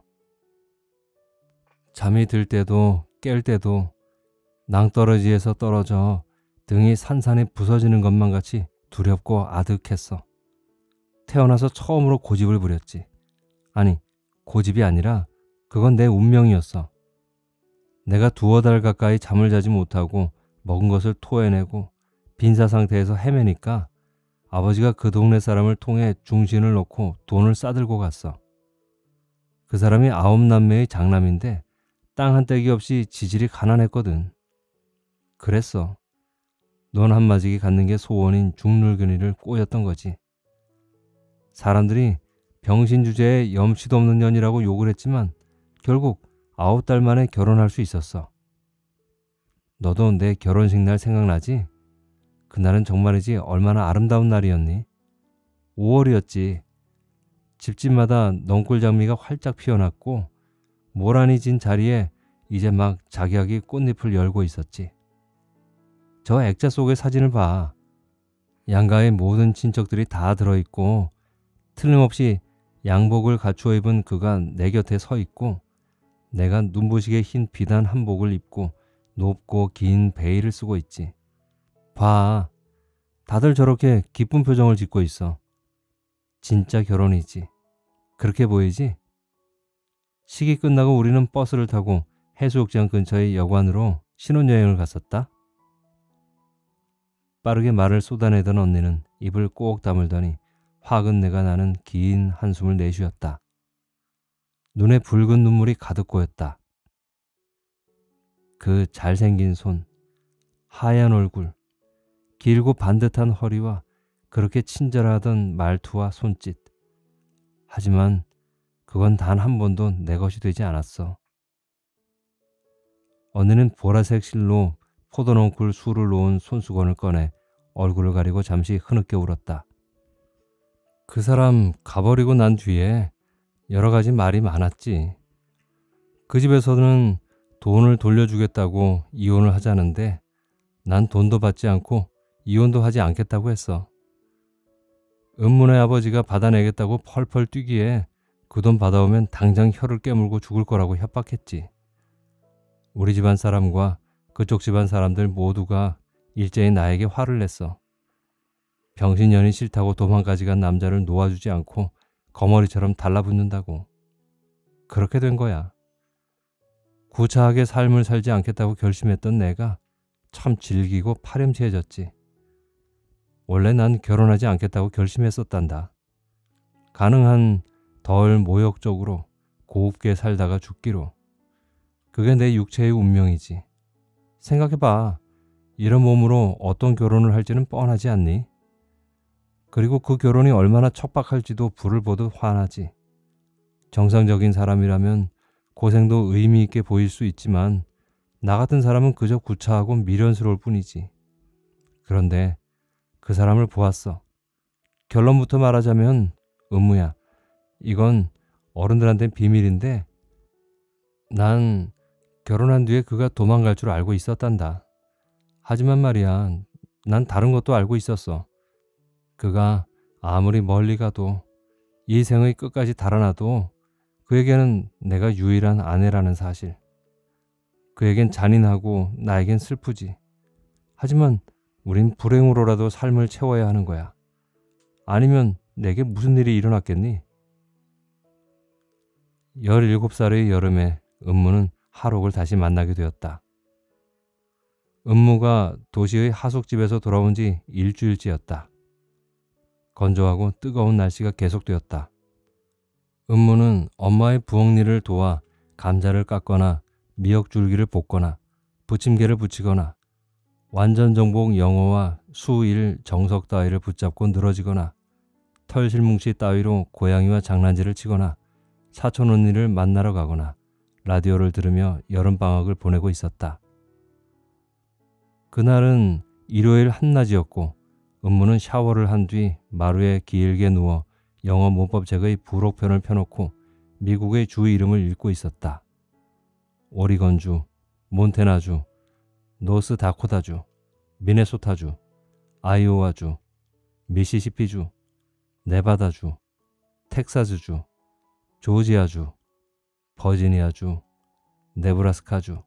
잠이 들 때도 깰 때도 낭떠러지에서 떨어져 등이 산산이 부서지는 것만 같이 두렵고 아득했어. 태어나서 처음으로 고집을 부렸지. 아니, 고집이 아니라 그건 내 운명이었어. 내가 2-3달 가까이 잠을 자지 못하고 먹은 것을 토해내고 빈사 상태에서 헤매니까 아버지가 그 동네 사람을 통해 중신을 놓고 돈을 싸들고 갔어. 그 사람이 9남매의 장남인데 땅 한 떼기 없이 지질이 가난했거든. 그랬어. 돈 한마디기 갖는 게 소원인 중늙은이를 꼬였던 거지. 사람들이 병신 주제에 염치도 없는 년이라고 욕을 했지만 결국 9달 만에 결혼할 수 있었어. 너도 내 결혼식 날 생각나지? 그날은 정말이지 얼마나 아름다운 날이었니? 5월이었지. 집집마다 넝굴장미가 활짝 피어났고 모란이 진 자리에 이제 막 작약이 꽃잎을 열고 있었지. 저 액자 속의 사진을 봐. 양가의 모든 친척들이 다 들어있고 틀림없이 양복을 갖추어 입은 그가 내 곁에 서 있고 내가 눈부시게 흰 비단 한복을 입고 높고 긴 베일을 쓰고 있지. 봐. 다들 저렇게 기쁜 표정을 짓고 있어. 진짜 결혼이지. 그렇게 보이지? 식이 끝나고 우리는 버스를 타고 해수욕장 근처의 여관으로 신혼여행을 갔었다. 빠르게 말을 쏟아내던 언니는 입을 꼭 다물더니 화근내가 나는 긴 한숨을 내쉬었다. 눈에 붉은 눈물이 가득 고였다. 그 잘생긴 손, 하얀 얼굴, 길고 반듯한 허리와 그렇게 친절하던 말투와 손짓. 하지만 그건 단 한 번도 내 것이 되지 않았어. 언니는 보라색 실로 포도넝쿨 술을 놓은 손수건을 꺼내 얼굴을 가리고 잠시 흐느껴 울었다. 그 사람 가버리고 난 뒤에 여러 가지 말이 많았지. 그 집에서는 돈을 돌려주겠다고 이혼을 하자는데 난 돈도 받지 않고 이혼도 하지 않겠다고 했어. 은문의 아버지가 받아내겠다고 펄펄 뛰기에 그 돈 받아오면 당장 혀를 깨물고 죽을 거라고 협박했지. 우리 집안 사람과 그쪽 집안 사람들 모두가 일제히 나에게 화를 냈어. 병신년이 싫다고 도망까지 간 남자를 놓아주지 않고 거머리처럼 달라붙는다고. 그렇게 된 거야. 구차하게 삶을 살지 않겠다고 결심했던 내가 참 질기고 파렴치해졌지. 원래 난 결혼하지 않겠다고 결심했었단다. 가능한 덜 모욕적으로 고급게 살다가 죽기로. 그게 내 육체의 운명이지. 생각해봐. 이런 몸으로 어떤 결혼을 할지는 뻔하지 않니? 그리고 그 결혼이 얼마나 척박할지도 불을 보듯 환하지. 정상적인 사람이라면 고생도 의미 있게 보일 수 있지만 나 같은 사람은 그저 구차하고 미련스러울 뿐이지. 그런데 그 사람을 보았어. 결론부터 말하자면 음무야. 이건 어른들한텐 비밀인데 난 결혼한 뒤에 그가 도망갈 줄 알고 있었단다. 하지만 말이야, 난 다른 것도 알고 있었어. 그가 아무리 멀리 가도 이 생의 끝까지 달아나도 그에게는 내가 유일한 아내라는 사실. 그에겐 잔인하고 나에겐 슬프지. 하지만 우린 불행으로라도 삶을 채워야 하는 거야. 아니면 내게 무슨 일이 일어났겠니? 17살의 여름에 음무는 하록을 다시 만나게 되었다. 음무가 도시의 하숙집에서 돌아온 지 일주일째였다. 건조하고 뜨거운 날씨가 계속되었다. 음무는 엄마의 부엌 일을 도와 감자를 깎거나 미역 줄기를 볶거나 부침개를 부치거나 완전 정복 영어와 수일 정석 따위를 붙잡고 늘어지거나 털실뭉치 따위로 고양이와 장난질을 치거나 사촌 언니를 만나러 가거나 라디오를 들으며 여름방학을 보내고 있었다. 그날은 일요일 한낮이었고 음무는 샤워를 한 뒤 마루에 길게 누워 영어 문법책의 부록편을 펴놓고 미국의 주 이름을 읽고 있었다. 오리건주, 몬테나주, 노스다코타주, 미네소타주, 아이오와주, 미시시피주, 네바다주, 텍사스주, 조지아주, 버지니아주, 네브라스카주.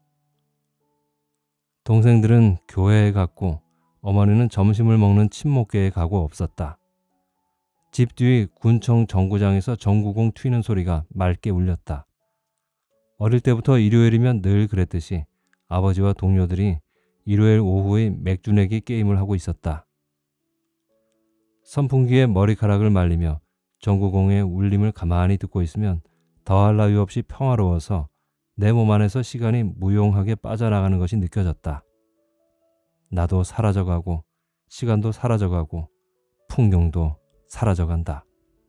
동생들은 교회에 갔고 어머니는 점심을 먹는 친목계에 가고 없었다. 집 뒤 군청 정구장에서 전구공 튀는 소리가 맑게 울렸다. 어릴 때부터 일요일이면 늘 그랬듯이 아버지와 동료들이 일요일 오후의 맥주 내기 게임을 하고 있었다. 선풍기에 머리카락을 말리며 전구공의 울림을 가만히 듣고 있으면 더할 나위 없이 평화로워서 내 몸 안에서 시간이 무용하게 빠져나가는 것이 느껴졌다. 나도 사라져가고 시간도 사라져가고 풍경도 사라져간다.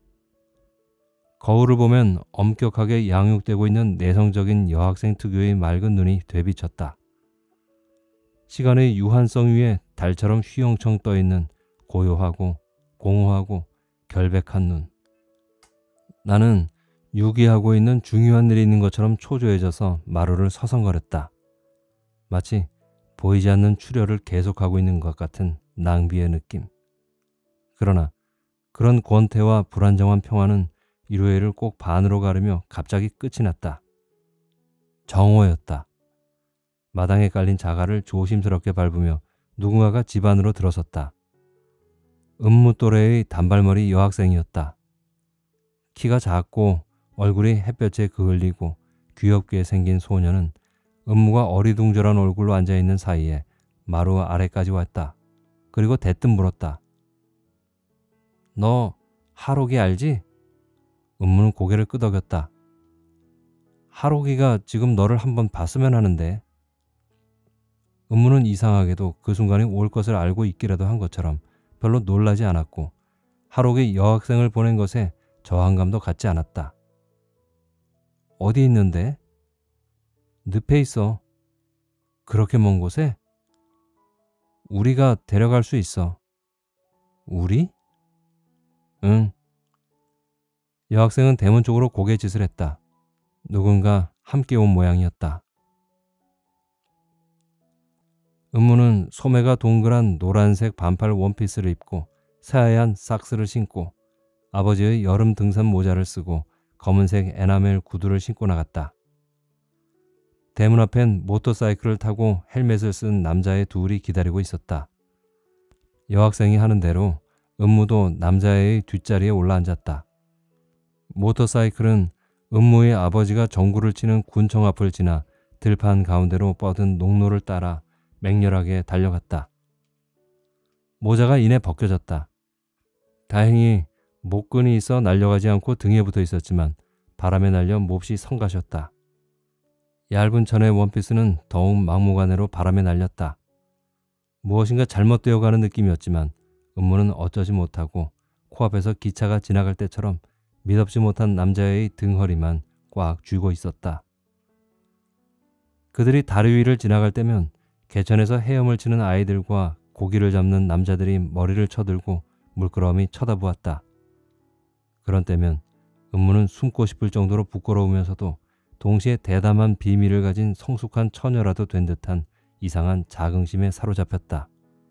거울을 보면 엄격하게 양육되고 있는 내성적인 여학생 특유의 맑은 눈이 되비쳤다. 시간의 유한성 위에 달처럼 휘영청 떠있는 고요하고 공허하고 결백한 눈. 나는 유기하고 있는 중요한 일이 있는 것처럼 초조해져서 마루를 서성거렸다. 마치 보이지 않는 출혈을 계속하고 있는 것 같은 낭비의 느낌. 그러나 그런 권태와 불안정한 평화는 일요일을 꼭 반으로 가르며 갑자기 끝이 났다. 정오였다. 마당에 깔린 자갈을 조심스럽게 밟으며 누군가가 집 안으로 들어섰다. 음무 또래의 단발머리 여학생이었다. 키가 작고 얼굴이 햇볕에 그을리고 귀엽게 생긴 소녀는 음무가 어리둥절한 얼굴로 앉아있는 사이에 마루 아래까지 왔다. 그리고 대뜸 물었다. 너 하록이 알지? 음무는 고개를 끄덕였다. 하록이가 지금 너를 한번 봤으면 하는데. 음무는 이상하게도 그 순간이 올 것을 알고 있기라도 한 것처럼 별로 놀라지 않았고 하록이 여학생을 보낸 것에 저항감도 갖지 않았다. 어디 있는데? 늪에 있어. 그렇게 먼 곳에? 우리가 데려갈 수 있어. 우리? 응. 여학생은 대문 쪽으로 고개짓을 했다. 누군가 함께 온 모양이었다. 음무는 소매가 동그란 노란색 반팔 원피스를 입고 새하얀 삭스를 신고 아버지의 여름 등산 모자를 쓰고 검은색 에나멜 구두를 신고 나갔다. 대문 앞엔 모터사이클을 타고 헬멧을 쓴 남자의 둘이 기다리고 있었다. 여학생이 하는 대로 음무도 남자애의 뒷자리에 올라앉았다. 모터사이클은 음무의 아버지가 전구를 치는 군청 앞을 지나 들판 가운데로 뻗은 농로를 따라 맹렬하게 달려갔다. 모자가 이내 벗겨졌다. 다행히 목끈이 있어 날려가지 않고 등에 붙어 있었지만 바람에 날려 몹시 성가셨다. 얇은 천의 원피스는 더욱 막무가내로 바람에 날렸다. 무엇인가 잘못되어가는 느낌이었지만 음모는 어쩌지 못하고 코앞에서 기차가 지나갈 때처럼 믿업지 못한 남자의 등허리만 꽉 쥐고 있었다. 그들이 다리 위를 지나갈 때면 개천에서 헤엄을 치는 아이들과 고기를 잡는 남자들이 머리를 쳐들고 물끄러미 쳐다보았다. 그런 때면 음모는 숨고 싶을 정도로 부끄러우면서도 동시에 대담한 비밀을 가진 성숙한 처녀라도 된 듯한 이상한 자긍심에 사로잡혔다.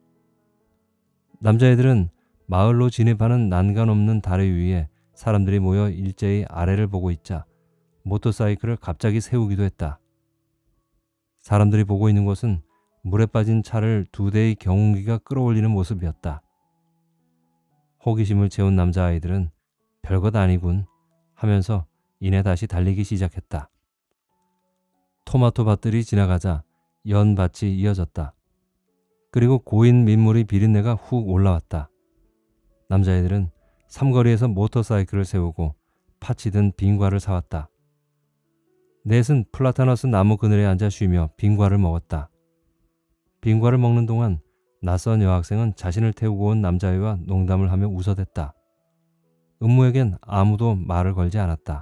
남자애들은 마을로 진입하는 난간 없는 다리 위에 사람들이 모여 일제히 아래를 보고 있자 모터사이클을 갑자기 세우기도 했다. 사람들이 보고 있는 것은 물에 빠진 차를 2대의 경운기가 끌어올리는 모습이었다. 호기심을 채운 남자아이들은 별것 아니군 하면서 이내 다시 달리기 시작했다. 토마토 밭들이 지나가자 연밭이 이어졌다. 그리고 고인 민물의 비린내가 훅 올라왔다. 남자애들은 삼거리에서 모터사이클을 세우고 파치든 빙과를 사왔다. 넷은 플라타너스 나무 그늘에 앉아 쉬며 빙과를 먹었다. 빙과를 먹는 동안 낯선 여학생은 자신을 태우고 온 남자애와 농담을 하며 웃어댔다. 음모에겐 아무도 말을 걸지 않았다.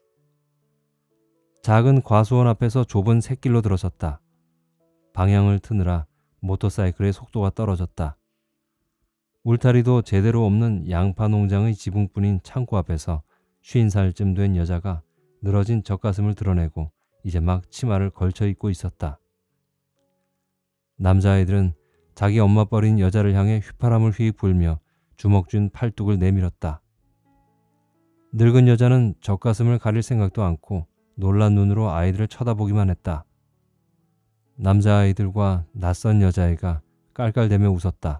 작은 과수원 앞에서 좁은 샛길로 들어섰다. 방향을 트느라 모터사이클의 속도가 떨어졌다. 울타리도 제대로 없는 양파 농장의 지붕뿐인 창고 앞에서 50살쯤 된 여자가 늘어진 젖가슴을 드러내고 이제 막 치마를 걸쳐 입고 있었다. 남자아이들은 자기 엄마 뻘인 여자를 향해 휘파람을 휘 불며 주먹 쥔 팔뚝을 내밀었다. 늙은 여자는 젖가슴을 가릴 생각도 않고 놀란 눈으로 아이들을 쳐다보기만 했다. 남자아이들과 낯선 여자애가 깔깔대며 웃었다.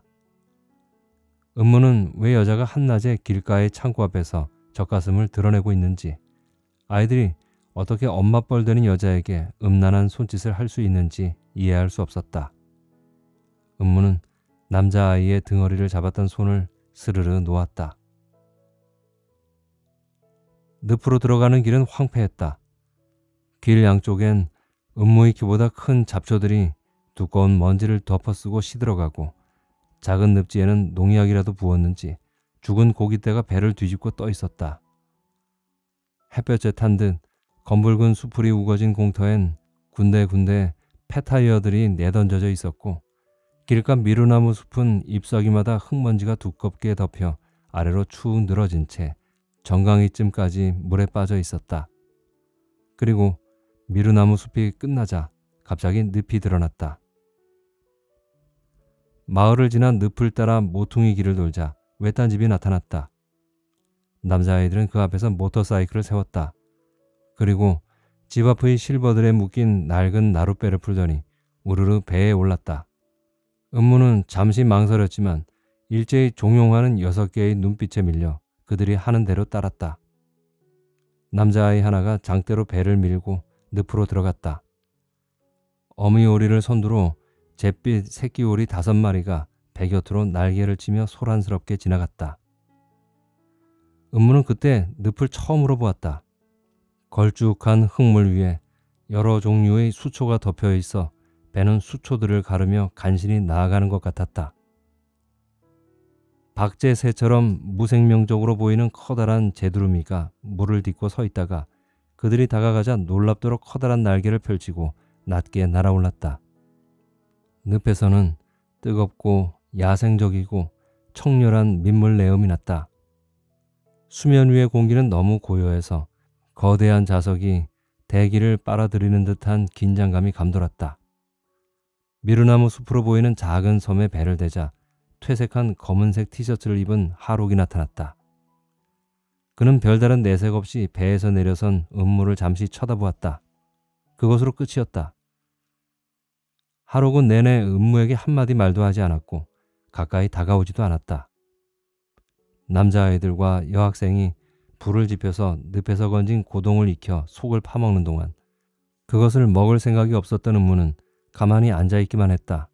음모는 왜 여자가 한낮에 길가의 창고 앞에서 젖가슴을 드러내고 있는지, 아이들이 어떻게 엄마 뻘 되는 여자에게 음란한 손짓을 할 수 있는지 이해할 수 없었다. 음모는 남자아이의 등허리를 잡았던 손을 스르르 놓았다. 늪으로 들어가는 길은 황폐했다. 길 양쪽엔 음모의 키보다 큰 잡초들이 두꺼운 먼지를 덮어쓰고 시들어가고 작은 늪지에는 농약이라도 부었는지 죽은 고깃대가 배를 뒤집고 떠 있었다. 햇볕에 탄 듯 검붉은 수풀이 우거진 공터엔 군데군데 폐타이어들이 내던져져 있었고 길가 미루나무 숲은 잎사귀마다 흙먼지가 두껍게 덮여 아래로 축 늘어진 채 정강이쯤까지 물에 빠져 있었다. 그리고 미루나무 숲이 끝나자 갑자기 늪이 드러났다. 마을을 지나 늪을 따라 모퉁이 길을 돌자 외딴 집이 나타났다. 남자아이들은 그 앞에서 모터사이클을 세웠다. 그리고 집 앞의 실버들에 묶인 낡은 나룻배를 풀더니 우르르 배에 올랐다. 음모는 잠시 망설였지만 일제히 종용하는 6개의 눈빛에 밀려 그들이 하는 대로 따랐다. 남자아이 하나가 장대로 배를 밀고 늪으로 들어갔다. 어미 오리를 선두로 잿빛 새끼 오리 5마리가 배 곁으로 날개를 치며 소란스럽게 지나갔다. 음모는 그때 늪을 처음으로 보았다. 걸쭉한 흙물 위에 여러 종류의 수초가 덮여 있어 배는 수초들을 가르며 간신히 나아가는 것 같았다. 박제새처럼 무생명적으로 보이는 커다란 제두루미가 물을 딛고 서 있다가 그들이 다가가자 놀랍도록 커다란 날개를 펼치고 낮게 날아올랐다. 늪에서는 뜨겁고 야생적이고 청렬한 민물 내음이 났다. 수면 위의 공기는 너무 고요해서 거대한 자석이 대기를 빨아들이는 듯한 긴장감이 감돌았다. 미루나무 숲으로 보이는 작은 섬에 배를 대자 퇴색한 검은색 티셔츠를 입은 하록이 나타났다. 그는 별다른 내색 없이 배에서 내려선 음모를 잠시 쳐다보았다. 그것으로 끝이었다. 하록은 내내 음모에게 한마디 말도 하지 않았고 가까이 다가오지도 않았다. 남자아이들과 여학생이 불을 지펴서 늪에서 건진 고동을 익혀 속을 파먹는 동안 그것을 먹을 생각이 없었던 음모는 가만히 앉아있기만 했다.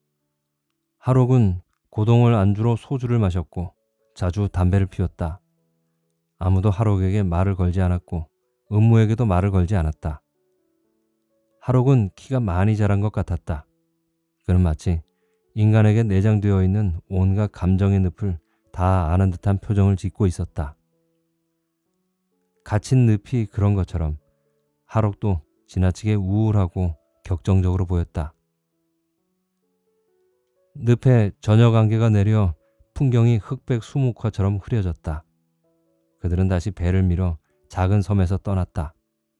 하록은 고동을 안주로 소주를 마셨고 자주 담배를 피웠다. 아무도 하록에게 말을 걸지 않았고 음모에게도 말을 걸지 않았다. 하록은 키가 많이 자란 것 같았다. 그는 마치 인간에게 내장되어 있는 온갖 감정의 늪을 다 아는 듯한 표정을 짓고 있었다. 갇힌 늪이 그런 것처럼 하록도 지나치게 우울하고 격정적으로 보였다. 늪에 저녁 안개가 내려 풍경이 흑백 수묵화처럼 흐려졌다. 그들은 다시 배를 밀어 작은 섬에서 떠났다.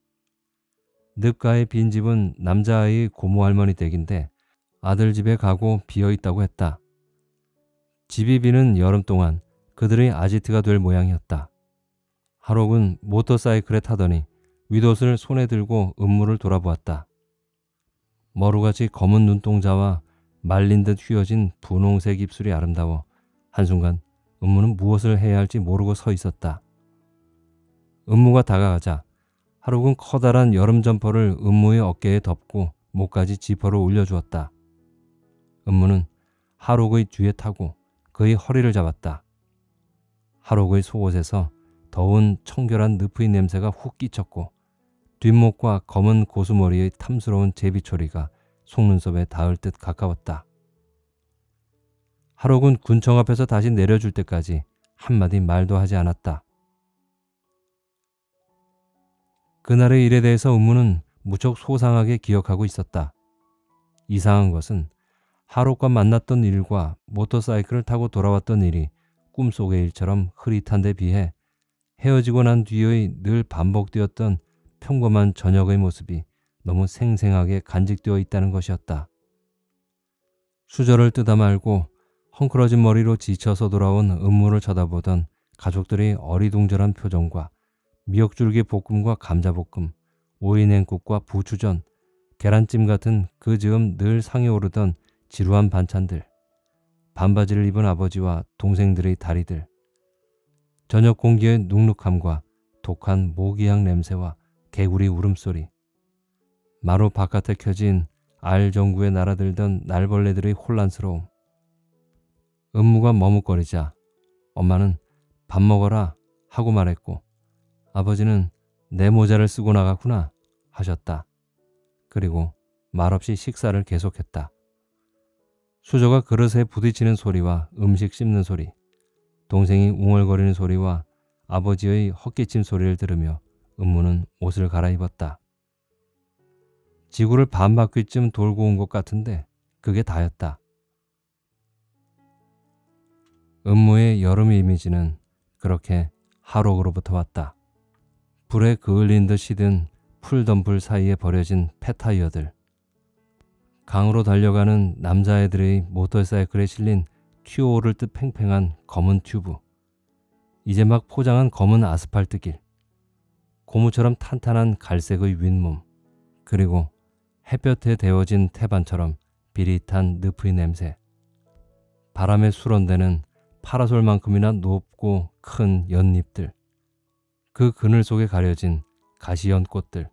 늪가의 빈 집은 남자아이의 고모 할머니 댁인데 아들 집에 가고 비어있다고 했다. 집이 비는 여름 동안 그들의 아지트가 될 모양이었다. 하록은 모터사이클에 타더니 윗옷을 손에 들고 음무를 돌아보았다. 머루같이 검은 눈동자와 말린 듯 휘어진 분홍색 입술이 아름다워 한순간 음무는 무엇을 해야 할지 모르고 서 있었다. 음무가 다가가자 하록은 커다란 여름 점퍼를 음무의 어깨에 덮고 목까지 지퍼를 올려주었다. 음무는 하록의 뒤에 타고 그의 허리를 잡았다. 하록의 속옷에서 더운 청결한 느프의 냄새가 훅 끼쳤고 뒷목과 검은 고수머리의 탐스러운 제비초리가 속눈썹에 닿을 듯 가까웠다. 하록은 군청 앞에서 다시 내려줄 때까지 한마디 말도 하지 않았다. 그날의 일에 대해서 음무는 무척 소상하게 기억하고 있었다. 이상한 것은 하록과 만났던 일과 모터사이클을 타고 돌아왔던 일이 꿈속의 일처럼 흐릿한 데 비해 헤어지고 난 뒤의 늘 반복되었던 평범한 저녁의 모습이 너무 생생하게 간직되어 있다는 것이었다. 수저를 뜯어 말고 헝클어진 머리로 지쳐서 돌아온 음무를 쳐다보던 가족들의 어리둥절한 표정과 미역줄기 볶음과 감자볶음, 오이냉국과 부추전, 계란찜 같은 그 즈음 늘 상에 오르던 지루한 반찬들, 반바지를 입은 아버지와 동생들의 다리들, 저녁 공기의 눅눅함과 독한 모기향 냄새와 개구리 울음소리, 마루 바깥에 켜진 알전구에 날아들던 날벌레들의 혼란스러움. 음무가 머뭇거리자 엄마는 밥 먹어라 하고 말했고 아버지는 내 모자를 쓰고 나갔구나 하셨다. 그리고 말없이 식사를 계속했다. 수저가 그릇에 부딪히는 소리와 음식 씹는 소리, 동생이 웅얼거리는 소리와 아버지의 헛기침 소리를 들으며 음무는 옷을 갈아입었다. 지구를 반바퀴쯤 돌고 온 것 같은데 그게 다였다. 음무의 여름 이미지는 그렇게 하록으로부터 왔다. 불에 그을린 듯 시든 풀덤불 사이에 버려진 폐타이어들, 강으로 달려가는 남자애들의 모터사이클에 실린 튀어오를 듯 팽팽한 검은 튜브, 이제 막 포장한 검은 아스팔트길, 고무처럼 탄탄한 갈색의 윗몸, 그리고 햇볕에 데워진 태반처럼 비릿한 늪의 냄새, 바람에 수런대는 파라솔만큼이나 높고 큰 연잎들, 그 그늘 속에 가려진 가시연꽃들,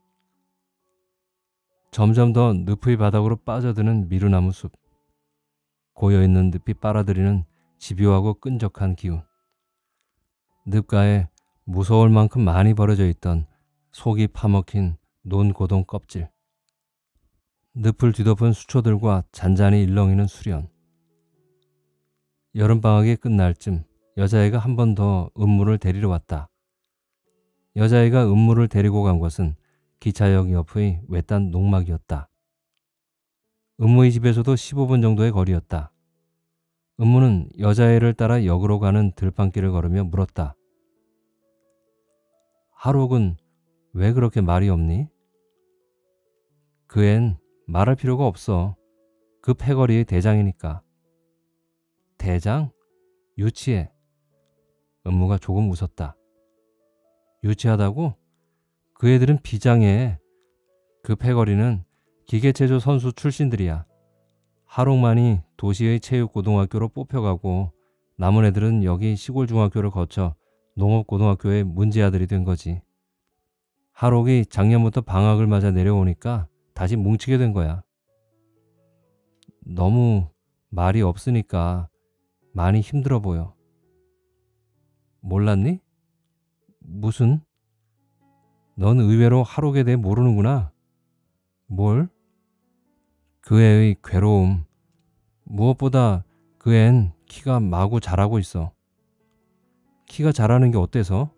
점점 더 늪의 바닥으로 빠져드는 미루나무 숲, 고여있는 늪이 빨아들이는 집요하고 끈적한 기운, 늪가에 무서울 만큼 많이 벌어져 있던 속이 파먹힌 논고동 껍질, 늪을 뒤덮은 수초들과 잔잔히 일렁이는 수련. 여름방학이 끝날 쯤 여자애가 한 번 더 음무를 데리러 왔다. 여자애가 음무를 데리고 간 것은 기차역 옆의 외딴 농막이었다. 음무의 집에서도 15분 정도의 거리였다. 음무는 여자애를 따라 역으로 가는 들판길을 걸으며 물었다. 하록은 왜 그렇게 말이 없니? 그 앤 말할 필요가 없어. 그 패거리의 대장이니까. 대장? 유치해. 음무가 조금 웃었다. 유치하다고? 그 애들은 비장해. 그 패거리는 기계체조 선수 출신들이야. 하록만이 도시의 체육고등학교로 뽑혀가고 남은 애들은 여기 시골 중학교를 거쳐 농업고등학교의 문제아들이 된 거지. 하록이 작년부터 방학을 맞아 내려오니까 다시 뭉치게 된 거야. 너무 말이 없으니까 많이 힘들어 보여. 몰랐니? 무슨? 넌 의외로 하록에 대해 모르는구나. 뭘? 그 애의 괴로움. 무엇보다 그 앤 키가 마구 자라고 있어. 키가 자라는 게 어때서?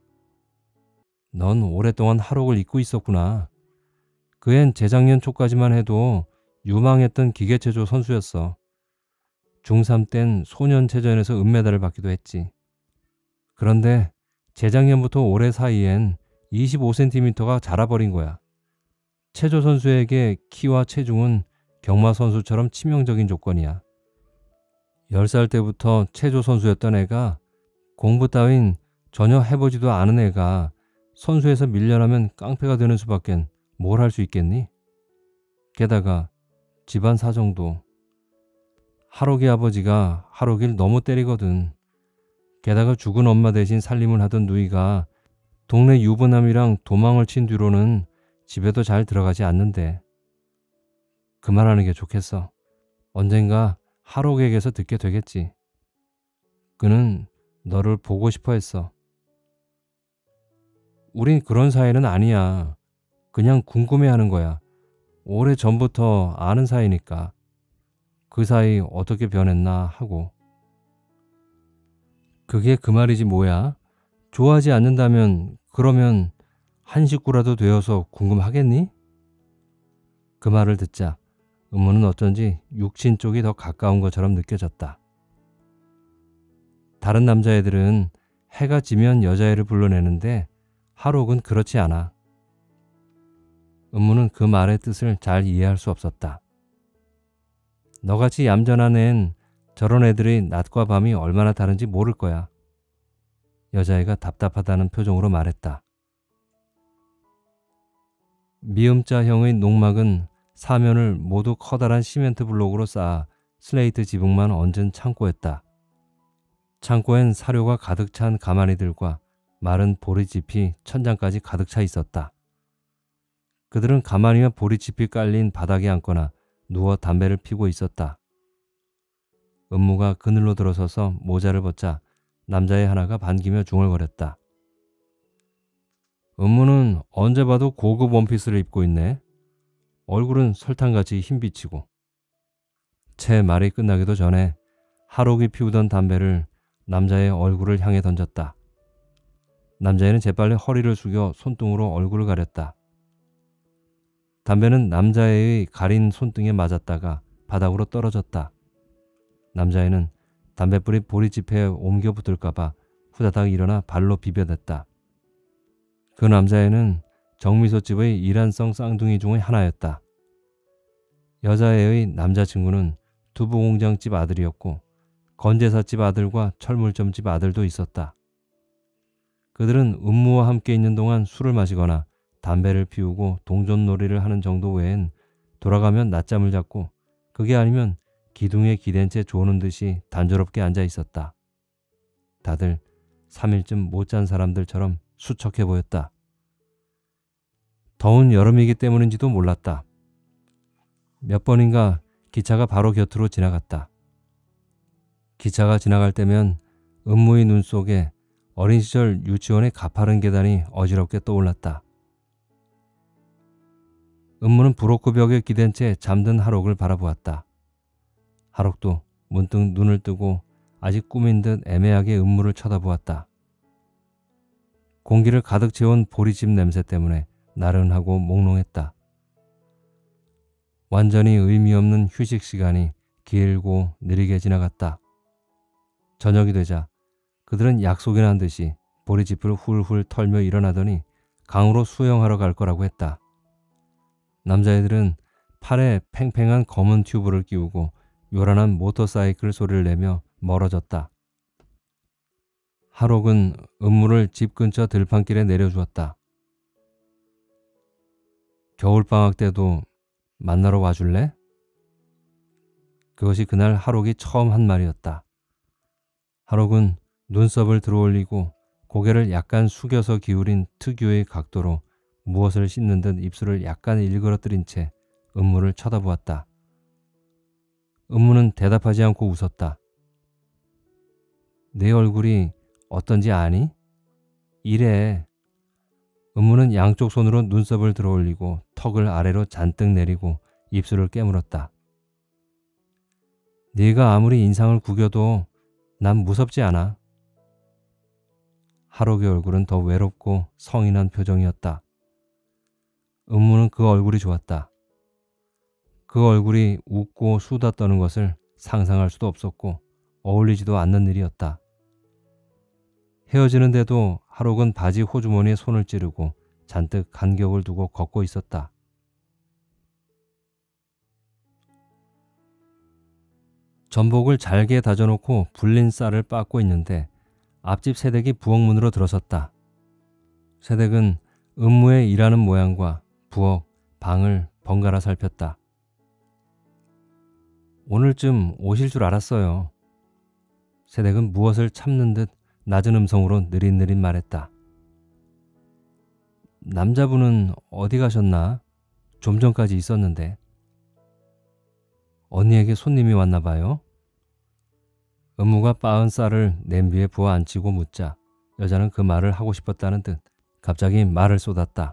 넌 오랫동안 하록을 잊고 있었구나. 그 앤 재작년 초까지만 해도 유망했던 기계체조 선수였어. 중3 땐 소년체전에서 은메달을 받기도 했지. 그런데 재작년부터 올해 사이엔 25cm가 자라버린 거야. 체조 선수에게 키와 체중은 경마 선수처럼 치명적인 조건이야. 10살 때부터 체조 선수였던 애가 공부 따윈 전혀 해보지도 않은 애가 선수에서 밀려나면 깡패가 되는 수밖엔 뭘 할 수 있겠니? 게다가 집안 사정도. 하록이 아버지가 하록이를 너무 때리거든. 게다가 죽은 엄마 대신 살림을 하던 누이가 동네 유부남이랑 도망을 친 뒤로는 집에도 잘 들어가지 않는데. 그만하는 게 좋겠어. 언젠가 하록에게서 듣게 되겠지. 그는 너를 보고 싶어 했어. 우린 그런 사이는 아니야. 그냥 궁금해하는 거야. 오래 전부터 아는 사이니까. 그 사이 어떻게 변했나 하고. 그게 그 말이지 뭐야? 좋아하지 않는다면 그러면 한 식구라도 되어서 궁금하겠니? 그 말을 듣자 음모는 어쩐지 육친 쪽이 더 가까운 것처럼 느껴졌다. 다른 남자애들은 해가 지면 여자애를 불러내는데 하록은 그렇지 않아. 음모는 그 말의 뜻을 잘 이해할 수 없었다. 너같이 얌전한 앤 저런 애들이 낮과 밤이 얼마나 다른지 모를 거야. 여자애가 답답하다는 표정으로 말했다. 미음자형의 농막은 사면을 모두 커다란 시멘트 블록으로 쌓아 슬레이트 지붕만 얹은 창고였다. 창고엔 사료가 가득 찬 가마니들과 마른 보리짚이 천장까지 가득 차 있었다. 그들은 가마니와 보리짚이 깔린 바닥에 앉거나 누워 담배를 피고 있었다. 음무가 그늘로 들어서서 모자를 벗자 남자애 하나가 반기며 중얼거렸다. 음무는 언제 봐도 고급 원피스를 입고 있네. 얼굴은 설탕같이 흰빛이고. 채 말이 끝나기도 전에 하록이 피우던 담배를 남자의 얼굴을 향해 던졌다. 남자애는 재빨리 허리를 숙여 손등으로 얼굴을 가렸다. 담배는 남자애의 가린 손등에 맞았다가 바닥으로 떨어졌다. 남자애는 담뱃불이 보리짚에 옮겨 붙을까봐 후다닥 일어나 발로 비벼댔다. 그 남자애는 정미소집의 이란성 쌍둥이 중의 하나였다. 여자애의 남자친구는 두부공장집 아들이었고 건재사집 아들과 철물점집 아들도 있었다. 그들은 음무와 함께 있는 동안 술을 마시거나 담배를 피우고 동전놀이를 하는 정도 외엔 돌아가면 낮잠을 잡고 그게 아니면 기둥에 기댄 채 조는 듯이 단조롭게 앉아 있었다. 다들 3일쯤 못 잔 사람들처럼 수척해 보였다. 더운 여름이기 때문인지도 몰랐다. 몇 번인가 기차가 바로 곁으로 지나갔다. 기차가 지나갈 때면 음무의 눈 속에 어린 시절 유치원의 가파른 계단이 어지럽게 떠올랐다. 음무는 브로크 벽에 기댄 채 잠든 하록을 바라보았다. 하록도 문득 눈을 뜨고 아직 꿈인 듯 애매하게 음무를 쳐다보았다. 공기를 가득 채운 보리집 냄새 때문에 나른하고 몽롱했다. 완전히 의미 없는 휴식 시간이 길고 느리게 지나갔다. 저녁이 되자 그들은 약속이나 한 듯이 보리짚을 훌훌 털며 일어나더니 강으로 수영하러 갈 거라고 했다. 남자애들은 팔에 팽팽한 검은 튜브를 끼우고 요란한 모터사이클 소리를 내며 멀어졌다. 하록은 음무를 집 근처 들판길에 내려주었다. 겨울방학 때도 만나러 와줄래? 그것이 그날 하록이 처음 한 말이었다. 하록은 눈썹을 들어올리고 고개를 약간 숙여서 기울인 특유의 각도로 무엇을 씹는 듯 입술을 약간 일그러뜨린 채 음무를 쳐다보았다. 음무는 대답하지 않고 웃었다. 내 얼굴이 어떤지 아니? 이래. 음무는 양쪽 손으로 눈썹을 들어 올리고 턱을 아래로 잔뜩 내리고 입술을 깨물었다. 네가 아무리 인상을 구겨도 난 무섭지 않아. 하록의 얼굴은 더 외롭고 성인한 표정이었다. 음무는 그 얼굴이 좋았다. 그 얼굴이 웃고 수다 떠는 것을 상상할 수도 없었고 어울리지도 않는 일이었다. 헤어지는데도 하록은 바지 호주머니에 손을 찌르고 잔뜩 간격을 두고 걷고 있었다. 전복을 잘게 다져놓고 불린 쌀을 빻고 있는데 앞집 새댁이 부엌문으로 들어섰다. 새댁은 음무의 일하는 모양과 부엌, 방을 번갈아 살폈다. 오늘쯤 오실 줄 알았어요. 새댁은 무엇을 참는 듯 낮은 음성으로 느릿느릿 말했다. 남자분은 어디 가셨나? 좀 전까지 있었는데. 언니에게 손님이 왔나 봐요. 음무가 빻은 쌀을 냄비에 부어 앉히고 묻자 여자는 그 말을 하고 싶었다는 듯 갑자기 말을 쏟았다.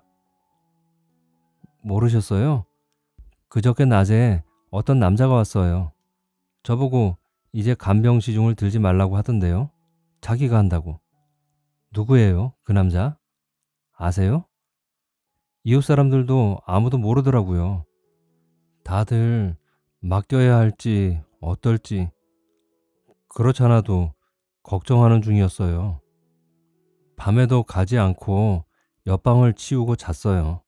모르셨어요? 그저께 낮에 어떤 남자가 왔어요. 저보고 이제 간병 시중을 들지 말라고 하던데요. 자기가 한다고. 누구예요? 그 남자? 아세요? 이웃 사람들도 아무도 모르더라고요. 다들 맡겨야 할지 어떨지 그렇잖아도 걱정하는 중이었어요. 밤에도 가지 않고 옆방을 치우고 잤어요.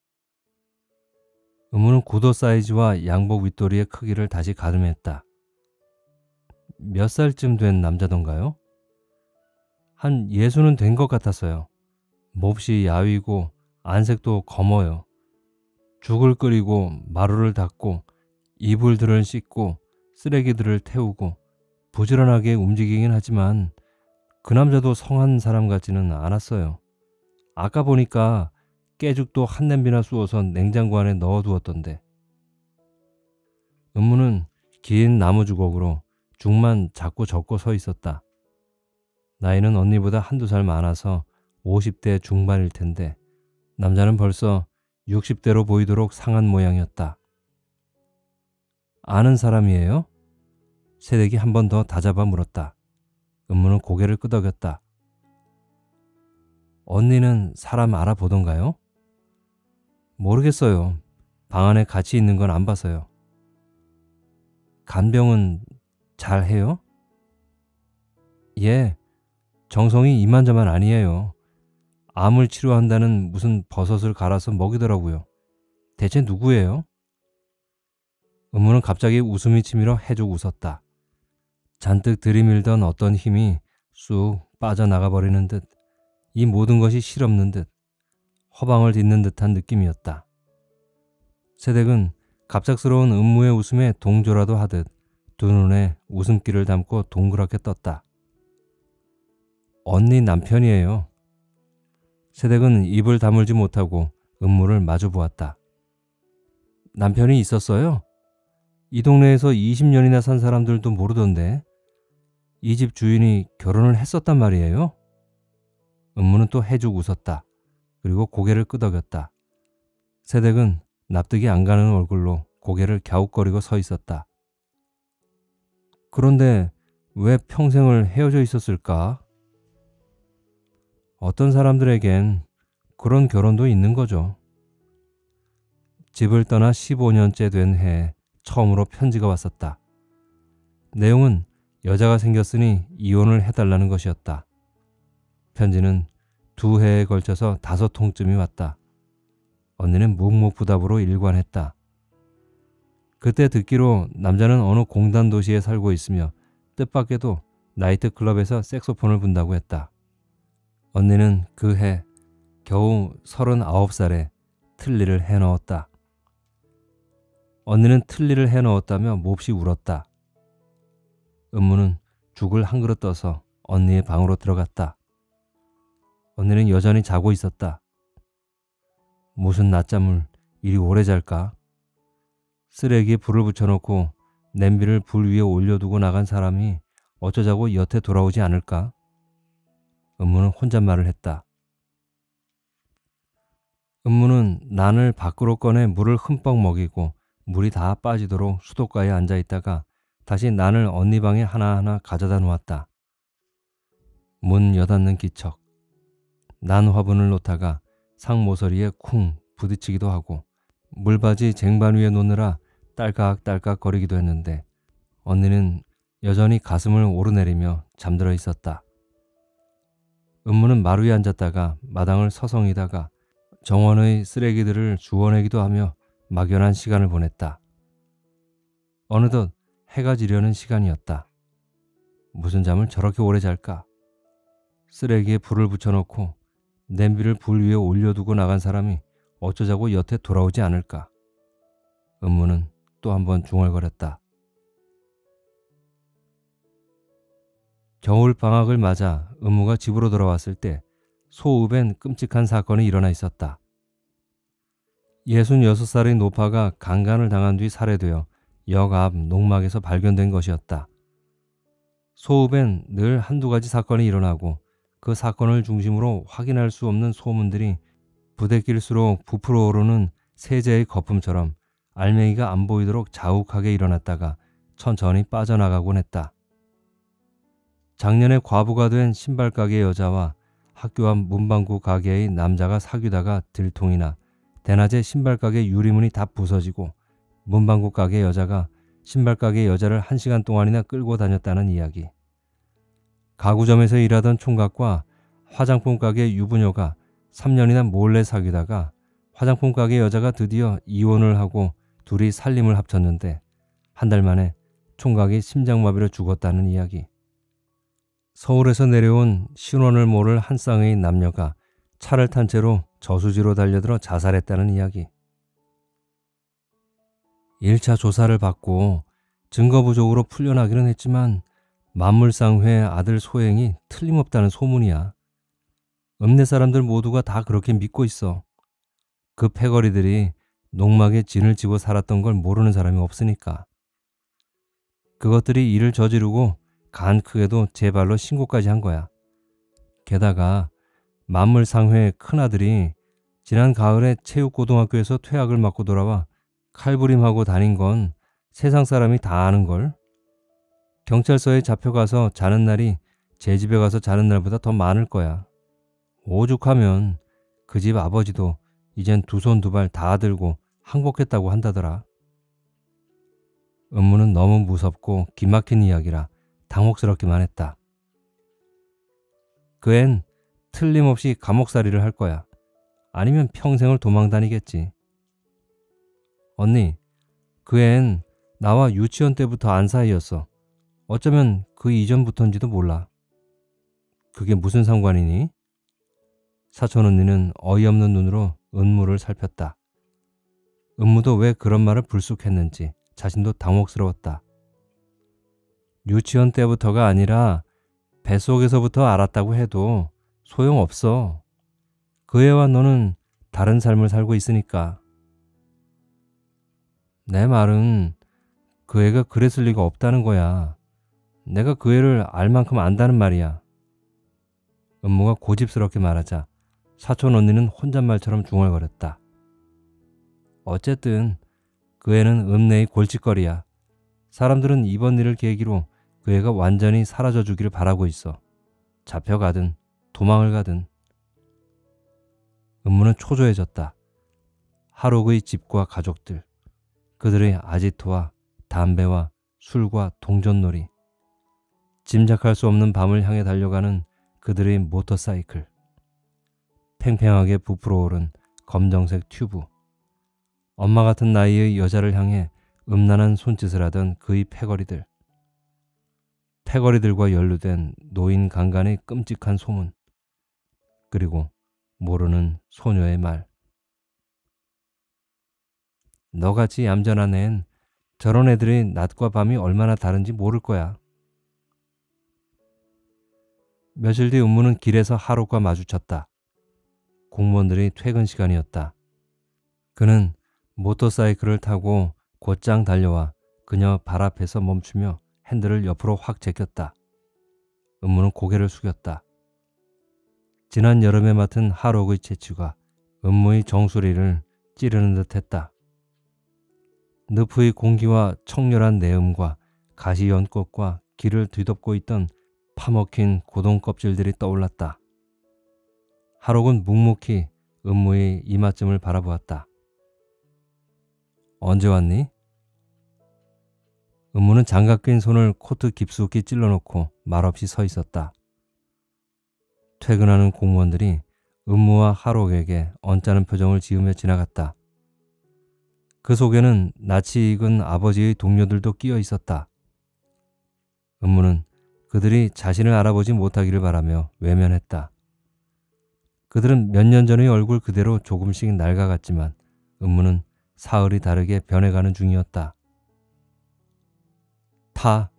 음무는 구두 사이즈와 양복 윗도리의 크기를 다시 가늠했다. 몇 살쯤 된 남자던가요? 한 60은 된 것 같았어요. 몹시 야위고 안색도 검어요. 죽을 끓이고 마루를 닦고 이불들을 씻고 쓰레기들을 태우고 부지런하게 움직이긴 하지만 그 남자도 성한 사람 같지는 않았어요. 아까 보니까 깨죽도 한 냄비나 쑤어서 냉장고 안에 넣어두었던데. 음무는 긴 나무 주걱으로 죽만 자꾸 젓고 서 있었다. 나이는 언니보다 한두 살 많아서 50대 중반일 텐데 남자는 벌써 60대로 보이도록 상한 모양이었다. 아는 사람이에요? 새댁이 한 번 더 다잡아 물었다. 음무는 고개를 끄덕였다. 언니는 사람 알아보던가요? 모르겠어요. 방 안에 같이 있는 건 안 봐서요. 간병은 잘 해요? 예, 정성이 이만저만 아니에요. 암을 치료한다는 무슨 버섯을 갈아서 먹이더라고요. 대체 누구예요? 음무는 갑자기 웃음이 치밀어 해죽 웃었다. 잔뜩 들이밀던 어떤 힘이 쑥 빠져나가 버리는 듯 이 모든 것이 실없는 듯 허방을 딛는 듯한 느낌이었다. 새댁은 갑작스러운 음무의 웃음에 동조라도 하듯 두 눈에 웃음기를 담고 동그랗게 떴다. 언니 남편이에요. 새댁은 입을 다물지 못하고 음무를 마주 보았다. 남편이 있었어요? 이 동네에서 20년이나 산 사람들도 모르던데 이 집 주인이 결혼을 했었단 말이에요? 음무는 또 해죽 웃었다. 그리고 고개를 끄덕였다. 새댁은 납득이 안 가는 얼굴로 고개를 갸웃거리고 서 있었다. 그런데 왜 평생을 헤어져 있었을까? 어떤 사람들에겐 그런 결혼도 있는 거죠. 집을 떠나 15년째 된 해에 처음으로 편지가 왔었다. 내용은 여자가 생겼으니 이혼을 해달라는 것이었다. 편지는 2해에 걸쳐서 5통쯤이 왔다. 언니는 묵묵부답으로 일관했다. 그때 듣기로 남자는 어느 공단 도시에 살고 있으며 뜻밖에도 나이트클럽에서 색소폰을 분다고 했다. 언니는 그 해 겨우 39살에 틀니를 해넣었다. 언니는 틀니를 해넣었다며 몹시 울었다. 음무는 죽을 한 그릇 떠서 언니의 방으로 들어갔다. 언니는 여전히 자고 있었다. 무슨 낮잠을 이리 오래 잘까? 쓰레기에 불을 붙여놓고 냄비를 불 위에 올려두고 나간 사람이 어쩌자고 여태 돌아오지 않을까? 음무는 혼잣말을 했다. 은무는 난을 밖으로 꺼내 물을 흠뻑 먹이고 물이 다 빠지도록 수도가에 앉아 있다가 다시 난을 언니 방에 하나하나 가져다 놓았다. 문 여닫는 기척. 난 화분을 놓다가 상모서리에 쿵 부딪히기도 하고 물바지 쟁반 위에 놓느라 딸깍딸깍 거리기도 했는데 언니는 여전히 가슴을 오르내리며 잠들어 있었다. 은무는 마루에 앉았다가 마당을 서성이다가 정원의 쓰레기들을 주워내기도 하며 막연한 시간을 보냈다. 어느덧 해가 지려는 시간이었다. 무슨 잠을 저렇게 오래 잘까? 쓰레기에 불을 붙여놓고 냄비를 불 위에 올려두고 나간 사람이 어쩌자고 여태 돌아오지 않을까? 은무는 또 한 번 중얼거렸다. 겨울 방학을 맞아 은무가 집으로 돌아왔을 때 소읍엔 끔찍한 사건이 일어나 있었다. 66살의 노파가 강간을 당한 뒤 살해되어 역 앞 농막에서 발견된 것이었다. 소읍엔 늘 한두 가지 사건이 일어나고 그 사건을 중심으로 확인할 수 없는 소문들이 부대낄수록 부풀어 오르는 세제의 거품처럼 알맹이가 안 보이도록 자욱하게 일어났다가 천천히 빠져나가곤 했다. 작년에 과부가 된 신발가게 여자와 학교 앞 문방구 가게의 남자가 사귀다가 들통이나 대낮에 신발가게 유리문이 다 부서지고 문방구 가게 여자가 신발가게 여자를 1시간 동안이나 끌고 다녔다는 이야기. 가구점에서 일하던 총각과 화장품 가게 유부녀가 3년이나 몰래 사귀다가 화장품 가게 여자가 드디어 이혼을 하고 둘이 살림을 합쳤는데 한 달 만에 총각이 심장마비로 죽었다는 이야기. 서울에서 내려온 신원을 모를 한 쌍의 남녀가 차를 탄 채로 저수지로 달려들어 자살했다는 이야기. 1차 조사를 받고 증거 부족으로 풀려나기는 했지만 만물상회의 아들 소행이 틀림없다는 소문이야. 읍내 사람들 모두가 다 그렇게 믿고 있어. 그 패거리들이 농막에 진을 지고 살았던 걸 모르는 사람이 없으니까. 그것들이 일을 저지르고 간 크게도 제 발로 신고까지 한 거야. 게다가 만물상회의 큰아들이 지난 가을에 체육고등학교에서 퇴학을 맞고 돌아와 칼부림하고 다닌 건 세상 사람이 다 아는걸. 경찰서에 잡혀가서 자는 날이 제 집에 가서 자는 날보다 더 많을 거야. 오죽하면 그 집 아버지도 이젠 두 손 두 발 다 들고 항복했다고 한다더라. 은무는 너무 무섭고 기막힌 이야기라 당혹스럽기만 했다. 그 앤 틀림없이 감옥살이를 할 거야. 아니면 평생을 도망다니겠지. 언니, 그 앤 나와 유치원 때부터 안 사이였어. 어쩌면 그 이전부터인지도 몰라. 그게 무슨 상관이니? 사촌 언니는 어이없는 눈으로 은무를 살폈다. 은무도 왜 그런 말을 불쑥했는지 자신도 당혹스러웠다. 유치원 때부터가 아니라 뱃속에서부터 알았다고 해도 소용없어. 그 애와 너는 다른 삶을 살고 있으니까. 내 말은 그 애가 그랬을 리가 없다는 거야. 내가 그 애를 알 만큼 안다는 말이야. 은무가 고집스럽게 말하자 사촌 언니는 혼잣말처럼 중얼거렸다. 어쨌든 그 애는 읍내의 골칫거리야. 사람들은 이번 일을 계기로 그 애가 완전히 사라져 주기를 바라고 있어. 잡혀가든 도망을 가든. 은무는 초조해졌다. 하록의 집과 가족들, 그들의 아지트와 담배와 술과 동전놀이, 짐작할 수 없는 밤을 향해 달려가는 그들의 모터사이클, 팽팽하게 부풀어 오른 검정색 튜브, 엄마 같은 나이의 여자를 향해 음란한 손짓을 하던 그의 패거리들, 패거리들과 연루된 노인 강간의 끔찍한 소문, 그리고 모르는 소녀의 말. 너같이 얌전한 애는 저런 애들의 낮과 밤이 얼마나 다른지 모를 거야. 며칠 뒤 은무는 길에서 하록과 마주쳤다. 공무원들의 퇴근 시간이었다. 그는 모터사이클을 타고 곧장 달려와 그녀 발 앞에서 멈추며 핸들을 옆으로 확 제꼈다. 은무는 고개를 숙였다. 지난 여름에 맡은 하록의 채취가 음무의 정수리를 찌르는 듯했다. 늪의 공기와 청렬한 내음과 가시 연꽃과 길을 뒤덮고 있던 파먹힌 고동 껍질들이 떠올랐다. 하록은 묵묵히 음무의 이마쯤을 바라보았다. 언제 왔니? 음무는 장갑 낀 손을 코트 깊숙이 찔러놓고 말없이 서 있었다. 퇴근하는 공무원들이 음무와 하록에게 언짢은 표정을 지으며 지나갔다. 그 속에는 낯이 익은 아버지의 동료들도 끼어 있었다. 음무는 그들이 자신을 알아보지 못하기를 바라며 외면했다. 그들은 몇 년 전의 얼굴 그대로 조금씩 낡아갔지만 음무는 사흘이 다르게 변해가는 중이었다. 타.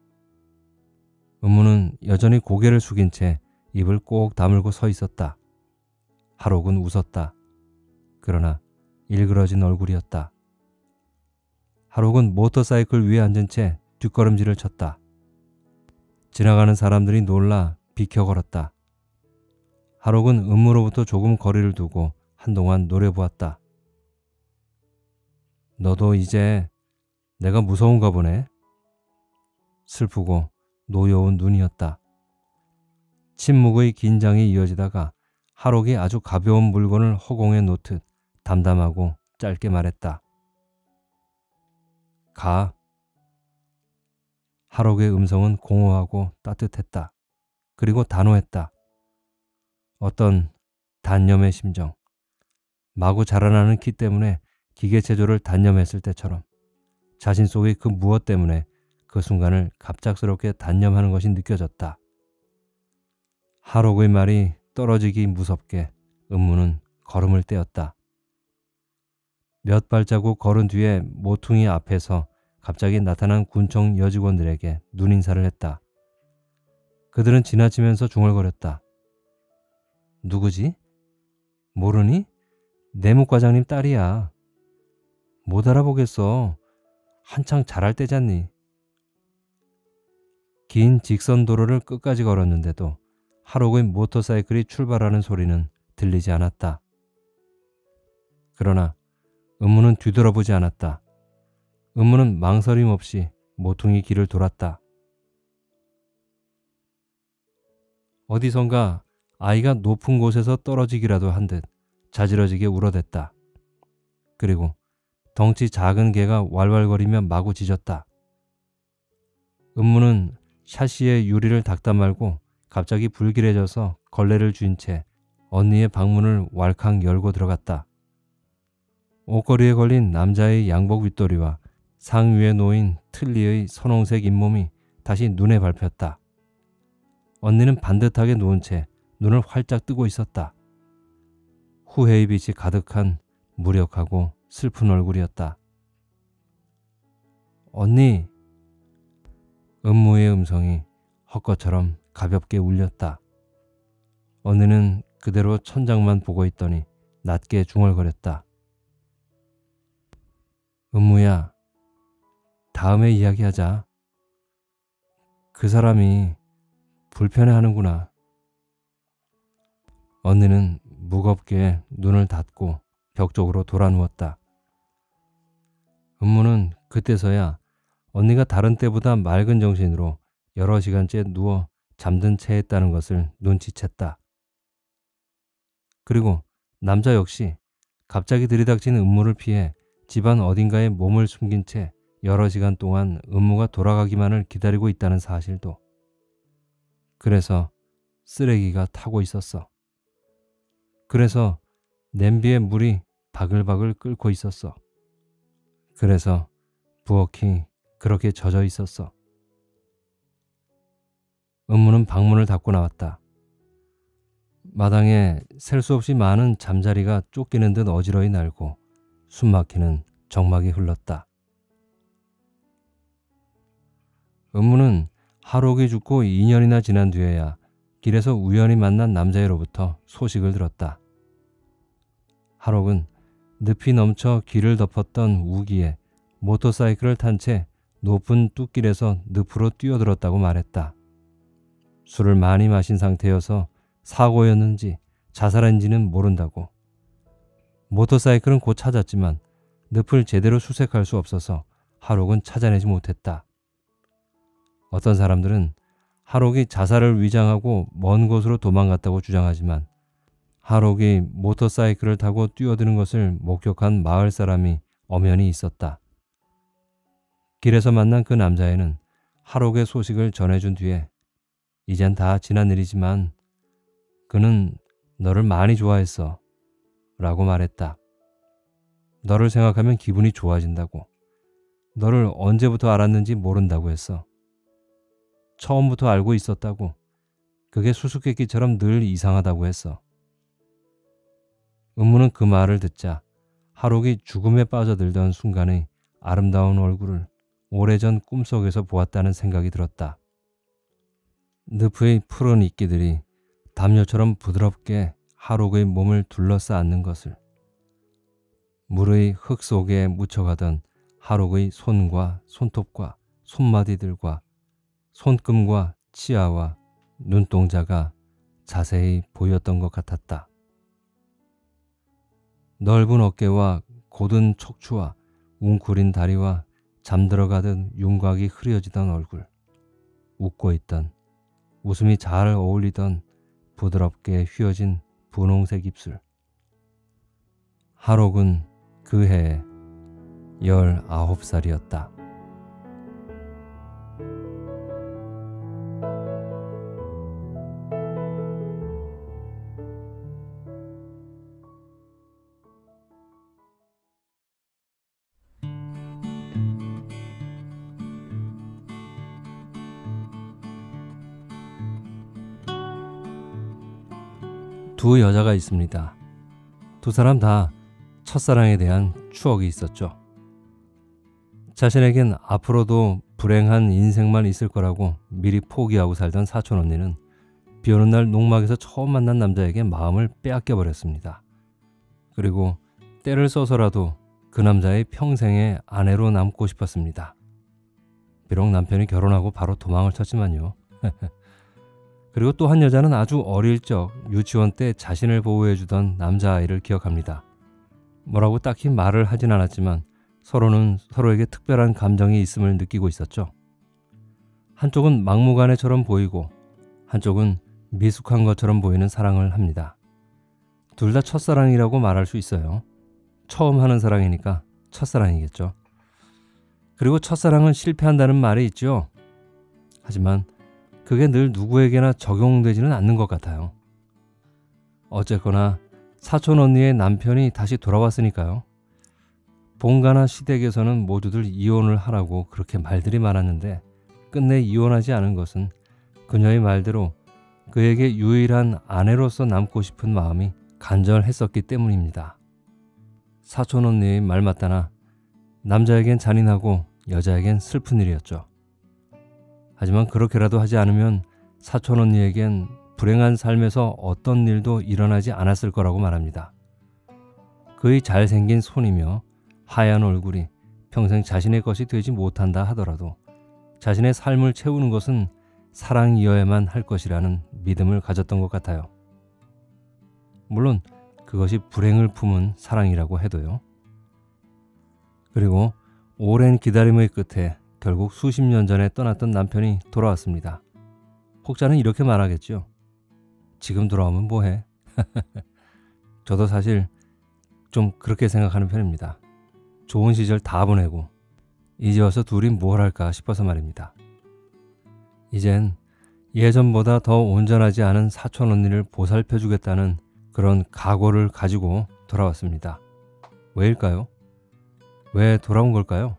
음무는 여전히 고개를 숙인 채 입을 꼭 다물고 서 있었다. 하록은 웃었다. 그러나 일그러진 얼굴이었다. 하록은 모터사이클 위에 앉은 채 뒷걸음질을 쳤다. 지나가는 사람들이 놀라 비켜 걸었다. 하록은 음무로부터 조금 거리를 두고 한동안 노려보았다. 너도 이제 내가 무서운가 보네. 슬프고 노여운 눈이었다. 침묵의 긴장이 이어지다가 하록이 아주 가벼운 물건을 허공에 놓듯 담담하고 짧게 말했다. 가. 하록의 음성은 공허하고 따뜻했다. 그리고 단호했다. 어떤 단념의 심정, 마구 자라나는 키 때문에 기계체조를 단념했을 때처럼 자신 속의 그 무엇 때문에 그 순간을 갑작스럽게 단념하는 것이 느껴졌다. 하록의 말이 떨어지기 무섭게 음무는 걸음을 떼었다. 몇 발자국 걸은 뒤에 모퉁이 앞에서 갑자기 나타난 군청 여직원들에게 눈인사를 했다. 그들은 지나치면서 중얼거렸다. 누구지? 모르니? 내무과장님 딸이야. 못 알아보겠어. 한창 잘할 때잖니. 긴 직선 도로를 끝까지 걸었는데도 하록의 모터사이클이 출발하는 소리는 들리지 않았다. 그러나 음무는 뒤돌아보지 않았다. 음무는 망설임 없이 모퉁이 길을 돌았다. 어디선가 아이가 높은 곳에서 떨어지기라도 한 듯 자지러지게 울어댔다. 그리고 덩치 작은 개가 왈왈거리며 마구 짖었다. 음무는 샤시의 유리를 닦다 말고 갑자기 불길해져서 걸레를 쥔 채 언니의 방문을 왈칵 열고 들어갔다. 옷걸이에 걸린 남자의 양복 윗도리와 상 위에 놓인 틀니의 선홍색 잇몸이 다시 눈에 밟혔다. 언니는 반듯하게 누운 채 눈을 활짝 뜨고 있었다. 후회의 빛이 가득한 무력하고 슬픈 얼굴이었다. 언니! 음무의 음성이 헛것처럼 가볍게 울렸다. 언니는 그대로 천장만 보고 있더니 낮게 중얼거렸다. 음무야, 다음에 이야기하자. 그 사람이 불편해하는구나. 언니는 무겁게 눈을 닫고 벽 쪽으로 돌아 누웠다. 음무는 그때서야 언니가 다른 때보다 맑은 정신으로 여러 시간째 누워 잠든 채 했다는 것을 눈치챘다. 그리고 남자 역시 갑자기 들이닥친 음무를 피해 집안 어딘가에 몸을 숨긴 채 여러 시간 동안 음무가 돌아가기만을 기다리고 있다는 사실도. 그래서 쓰레기가 타고 있었어. 그래서 냄비에 물이 바글바글 끓고 있었어. 그래서 부엌이 그렇게 젖어 있었어. 음무는 방문을 닫고 나왔다. 마당에 셀 수 없이 많은 잠자리가 쫓기는 듯 어지러이 날고 숨막히는 정막이 흘렀다. 음무는 하록이 죽고 2년이나 지난 뒤에야 길에서 우연히 만난 남자애로부터 소식을 들었다. 하록은 늪이 넘쳐 길을 덮었던 우기에 모터사이클을 탄 채 높은 뚝길에서 늪으로 뛰어들었다고 말했다. 술을 많이 마신 상태여서 사고였는지 자살한지는 모른다고. 모터사이클은 곧 찾았지만 늪을 제대로 수색할 수 없어서 하록은 찾아내지 못했다. 어떤 사람들은 하록이 자살을 위장하고 먼 곳으로 도망갔다고 주장하지만 하록이 모터사이클을 타고 뛰어드는 것을 목격한 마을 사람이 엄연히 있었다. 길에서 만난 그 남자애는 하록의 소식을 전해준 뒤에 이젠 다 지난 일이지만 그는 너를 많이 좋아했어 라고 말했다. 너를 생각하면 기분이 좋아진다고. 너를 언제부터 알았는지 모른다고 했어. 처음부터 알고 있었다고. 그게 수수께끼처럼 늘 이상하다고 했어. 음무는 그 말을 듣자 하록이 죽음에 빠져들던 순간의 아름다운 얼굴을 오래전 꿈속에서 보았다는 생각이 들었다. 늪의 푸른 이끼들이 담요처럼 부드럽게 하록의 몸을 둘러싸는 것을, 물의 흙 속에 묻혀가던 하록의 손과 손톱과 손마디들과 손금과 치아와 눈동자가 자세히 보였던 것 같았다. 넓은 어깨와 곧은 척추와 웅크린 다리와 잠들어가던 윤곽이 흐려지던 얼굴, 웃고 있던, 웃음이 잘 어울리던 부드럽게 휘어진 분홍색 입술. 하록은 그 해에 19살이었다. 두 여자가 있습니다. 두 사람 다 첫사랑에 대한 추억이 있었죠. 자신에겐 앞으로도 불행한 인생만 있을 거라고 미리 포기하고 살던 사촌 언니는 비 오는 날 농막에서 처음 만난 남자에게 마음을 빼앗겨 버렸습니다. 그리고 때를 써서라도 그 남자의 평생의 아내로 남고 싶었습니다. 비록 남편이 결혼하고 바로 도망을 쳤지만요. 그리고 또 한 여자는 아주 어릴 적 유치원 때 자신을 보호해주던 남자아이를 기억합니다. 뭐라고 딱히 말을 하진 않았지만 서로는 서로에게 특별한 감정이 있음을 느끼고 있었죠. 한쪽은 막무가내처럼 보이고 한쪽은 미숙한 것처럼 보이는 사랑을 합니다. 둘 다 첫사랑이라고 말할 수 있어요. 처음 하는 사랑이니까 첫사랑이겠죠. 그리고 첫사랑은 실패한다는 말이 있죠. 하지만 그게 늘 누구에게나 적용되지는 않는 것 같아요. 어쨌거나 사촌 언니의 남편이 다시 돌아왔으니까요. 본가나 시댁에서는 모두들 이혼을 하라고 그렇게 말들이 많았는데 끝내 이혼하지 않은 것은 그녀의 말대로 그에게 유일한 아내로서 남고 싶은 마음이 간절했었기 때문입니다. 사촌 언니의 말 맞다나 남자에겐 잔인하고 여자에겐 슬픈 일이었죠. 하지만 그렇게라도 하지 않으면 사촌 언니에겐 불행한 삶에서 어떤 일도 일어나지 않았을 거라고 말합니다. 그의 잘생긴 손이며 하얀 얼굴이 평생 자신의 것이 되지 못한다 하더라도 자신의 삶을 채우는 것은 사랑이어야만 할 것이라는 믿음을 가졌던 것 같아요. 물론 그것이 불행을 품은 사랑이라고 해도요. 그리고 오랜 기다림의 끝에 결국 수십 년 전에 떠났던 남편이 돌아왔습니다. 혹자는 이렇게 말하겠죠. 지금 돌아오면 뭐해? 저도 사실 좀 그렇게 생각하는 편입니다. 좋은 시절 다 보내고 이제 와서 둘이 뭘 할까 싶어서 말입니다. 이젠 예전보다 더 온전하지 않은 사촌 언니를 보살펴주겠다는 그런 각오를 가지고 돌아왔습니다. 왜일까요? 왜 돌아온 걸까요?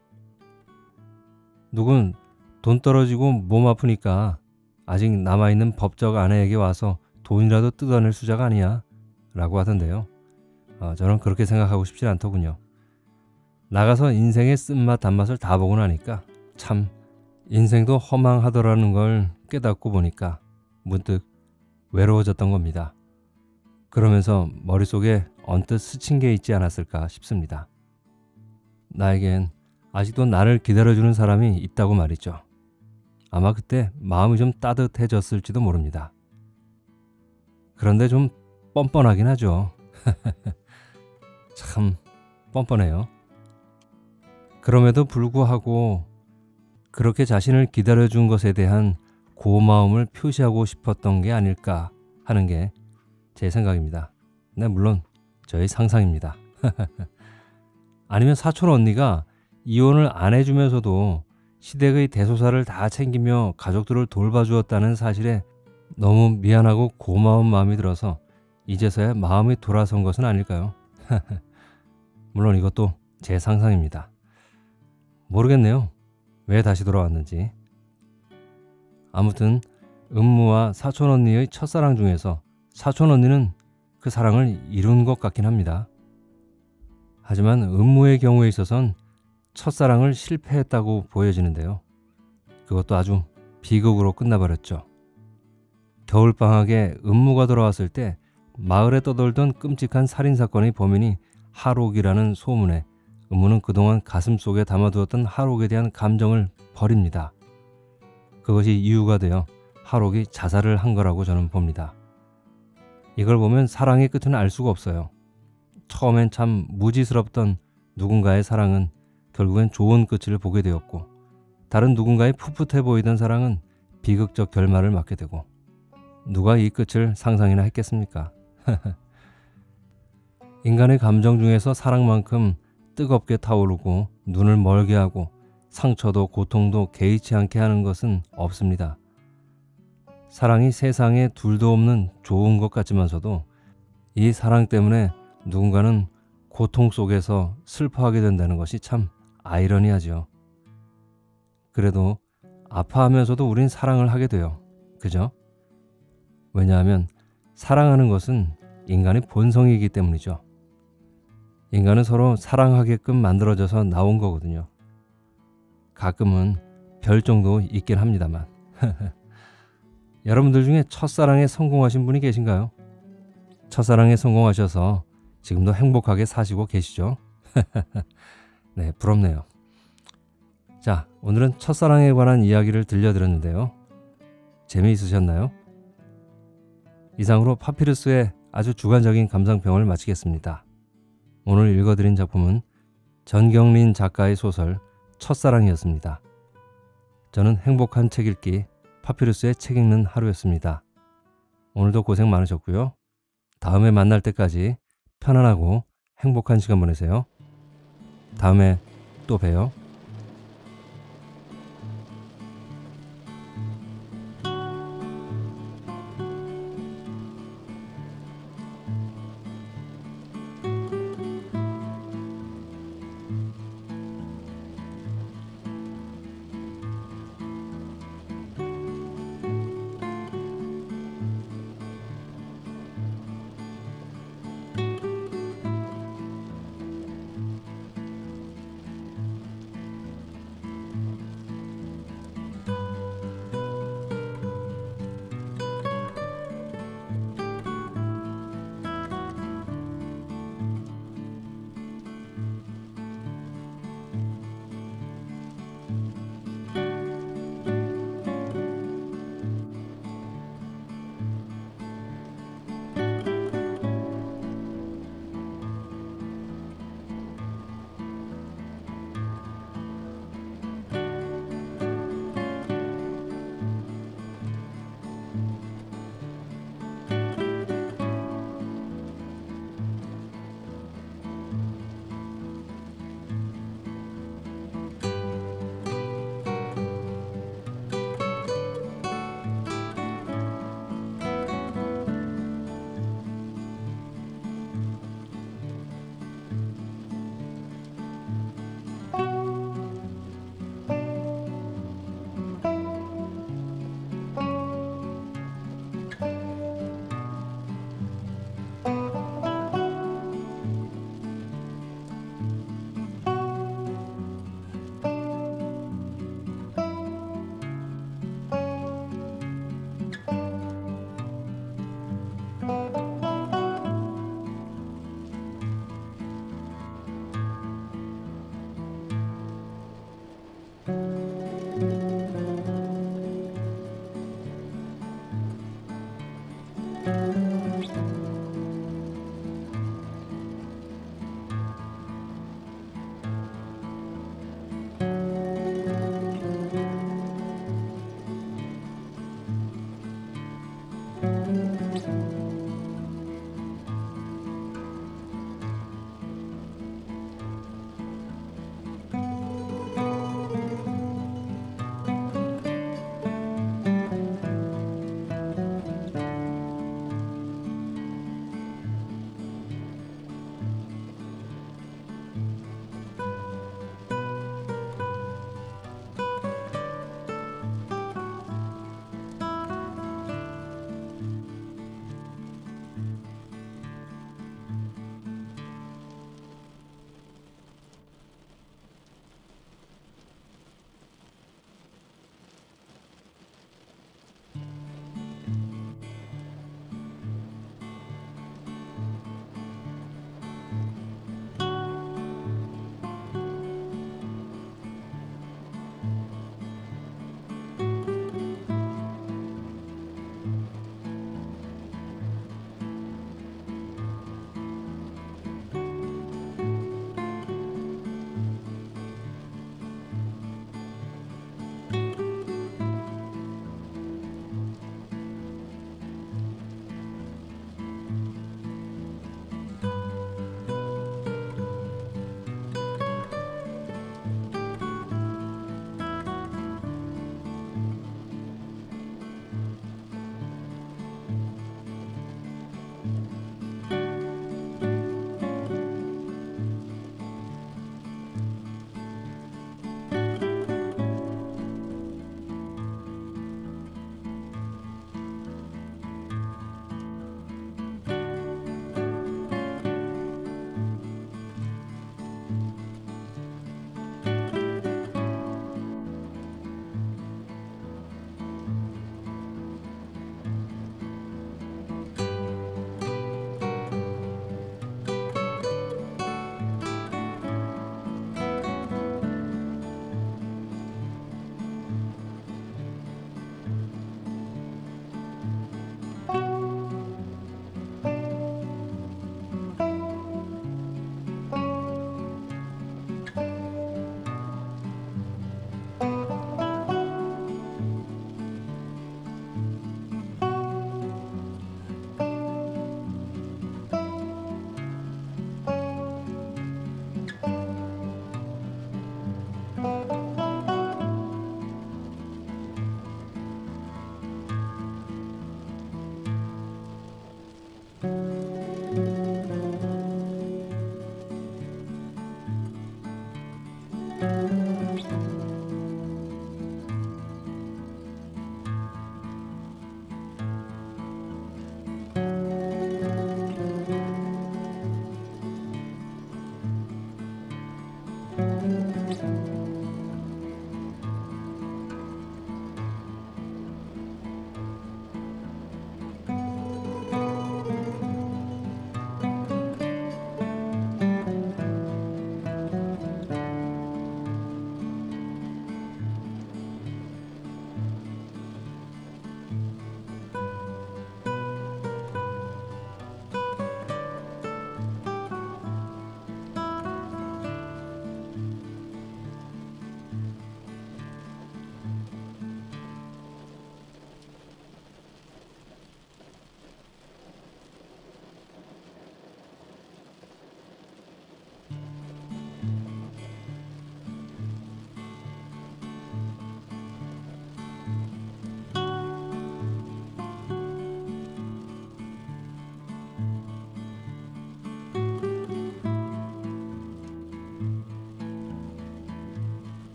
누군 돈 떨어지고 몸 아프니까 아직 남아있는 법적 아내에게 와서 돈이라도 뜯어낼 수자가 아니야 라고 하던데요. 저는 그렇게 생각하고 싶진 않더군요. 나가서 인생의 쓴맛 단맛을 다 보고 나니까 참 인생도 허망하더라는 걸 깨닫고 보니까 문득 외로워졌던 겁니다. 그러면서 머릿속에 언뜻 스친 게 있지 않았을까 싶습니다. 나에겐 아직도 나를 기다려주는 사람이 있다고 말이죠. 아마 그때 마음이 좀 따뜻해졌을지도 모릅니다. 그런데 좀 뻔뻔하긴 하죠. 참 뻔뻔해요. 그럼에도 불구하고 그렇게 자신을 기다려준 것에 대한 고마움을 표시하고 싶었던 게 아닐까 하는 게 제 생각입니다. 네, 물론 저의 상상입니다. 아니면 사촌 언니가 이혼을 안 해주면서도 시댁의 대소사를 다 챙기며 가족들을 돌봐주었다는 사실에 너무 미안하고 고마운 마음이 들어서 이제서야 마음이 돌아선 것은 아닐까요? 물론 이것도 제 상상입니다. 모르겠네요. 왜 다시 돌아왔는지. 아무튼 음무와 사촌 언니의 첫사랑 중에서 사촌 언니는 그 사랑을 이룬 것 같긴 합니다. 하지만 음무의 경우에 있어선 첫사랑을 실패했다고 보여지는데요. 그것도 아주 비극으로 끝나버렸죠. 겨울방학에 음무가 돌아왔을 때 마을에 떠돌던 끔찍한 살인사건의 범인이 하록이라는 소문에 음무는 그동안 가슴속에 담아두었던 하록에 대한 감정을 버립니다. 그것이 이유가 되어 하록이 자살을 한 거라고 저는 봅니다. 이걸 보면 사랑의 끝은 알 수가 없어요. 처음엔 참 무지스럽던 누군가의 사랑은 결국엔 좋은 끝을 보게 되었고, 다른 누군가의 풋풋해 보이던 사랑은 비극적 결말을 맞게 되고, 누가 이 끝을 상상이나 했겠습니까? 인간의 감정 중에서 사랑만큼 뜨겁게 타오르고 눈을 멀게 하고 상처도 고통도 개의치 않게 하는 것은 없습니다. 사랑이 세상에 둘도 없는 좋은 것 같지만서도 이 사랑 때문에 누군가는 고통 속에서 슬퍼하게 된다는 것이 참 아이러니하죠. 그래도 아파하면서도 우린 사랑을 하게 돼요. 그죠? 왜냐하면 사랑하는 것은 인간의 본성이기 때문이죠. 인간은 서로 사랑하게끔 만들어져서 나온 거거든요. 가끔은 별정도 있긴 합니다만. 여러분들 중에 첫사랑에 성공하신 분이 계신가요? 첫사랑에 성공하셔서 지금도 행복하게 사시고 계시죠? 네, 부럽네요. 자, 오늘은 첫사랑에 관한 이야기를 들려드렸는데요. 재미있으셨나요? 이상으로 파피루스의 아주 주관적인 감상평을 마치겠습니다. 오늘 읽어드린 작품은 전경린 작가의 소설 첫사랑이었습니다. 저는 행복한 책 읽기 파피루스의 책 읽는 하루였습니다. 오늘도 고생 많으셨고요. 다음에 만날 때까지 편안하고 행복한 시간 보내세요. 다음에 또 봬요.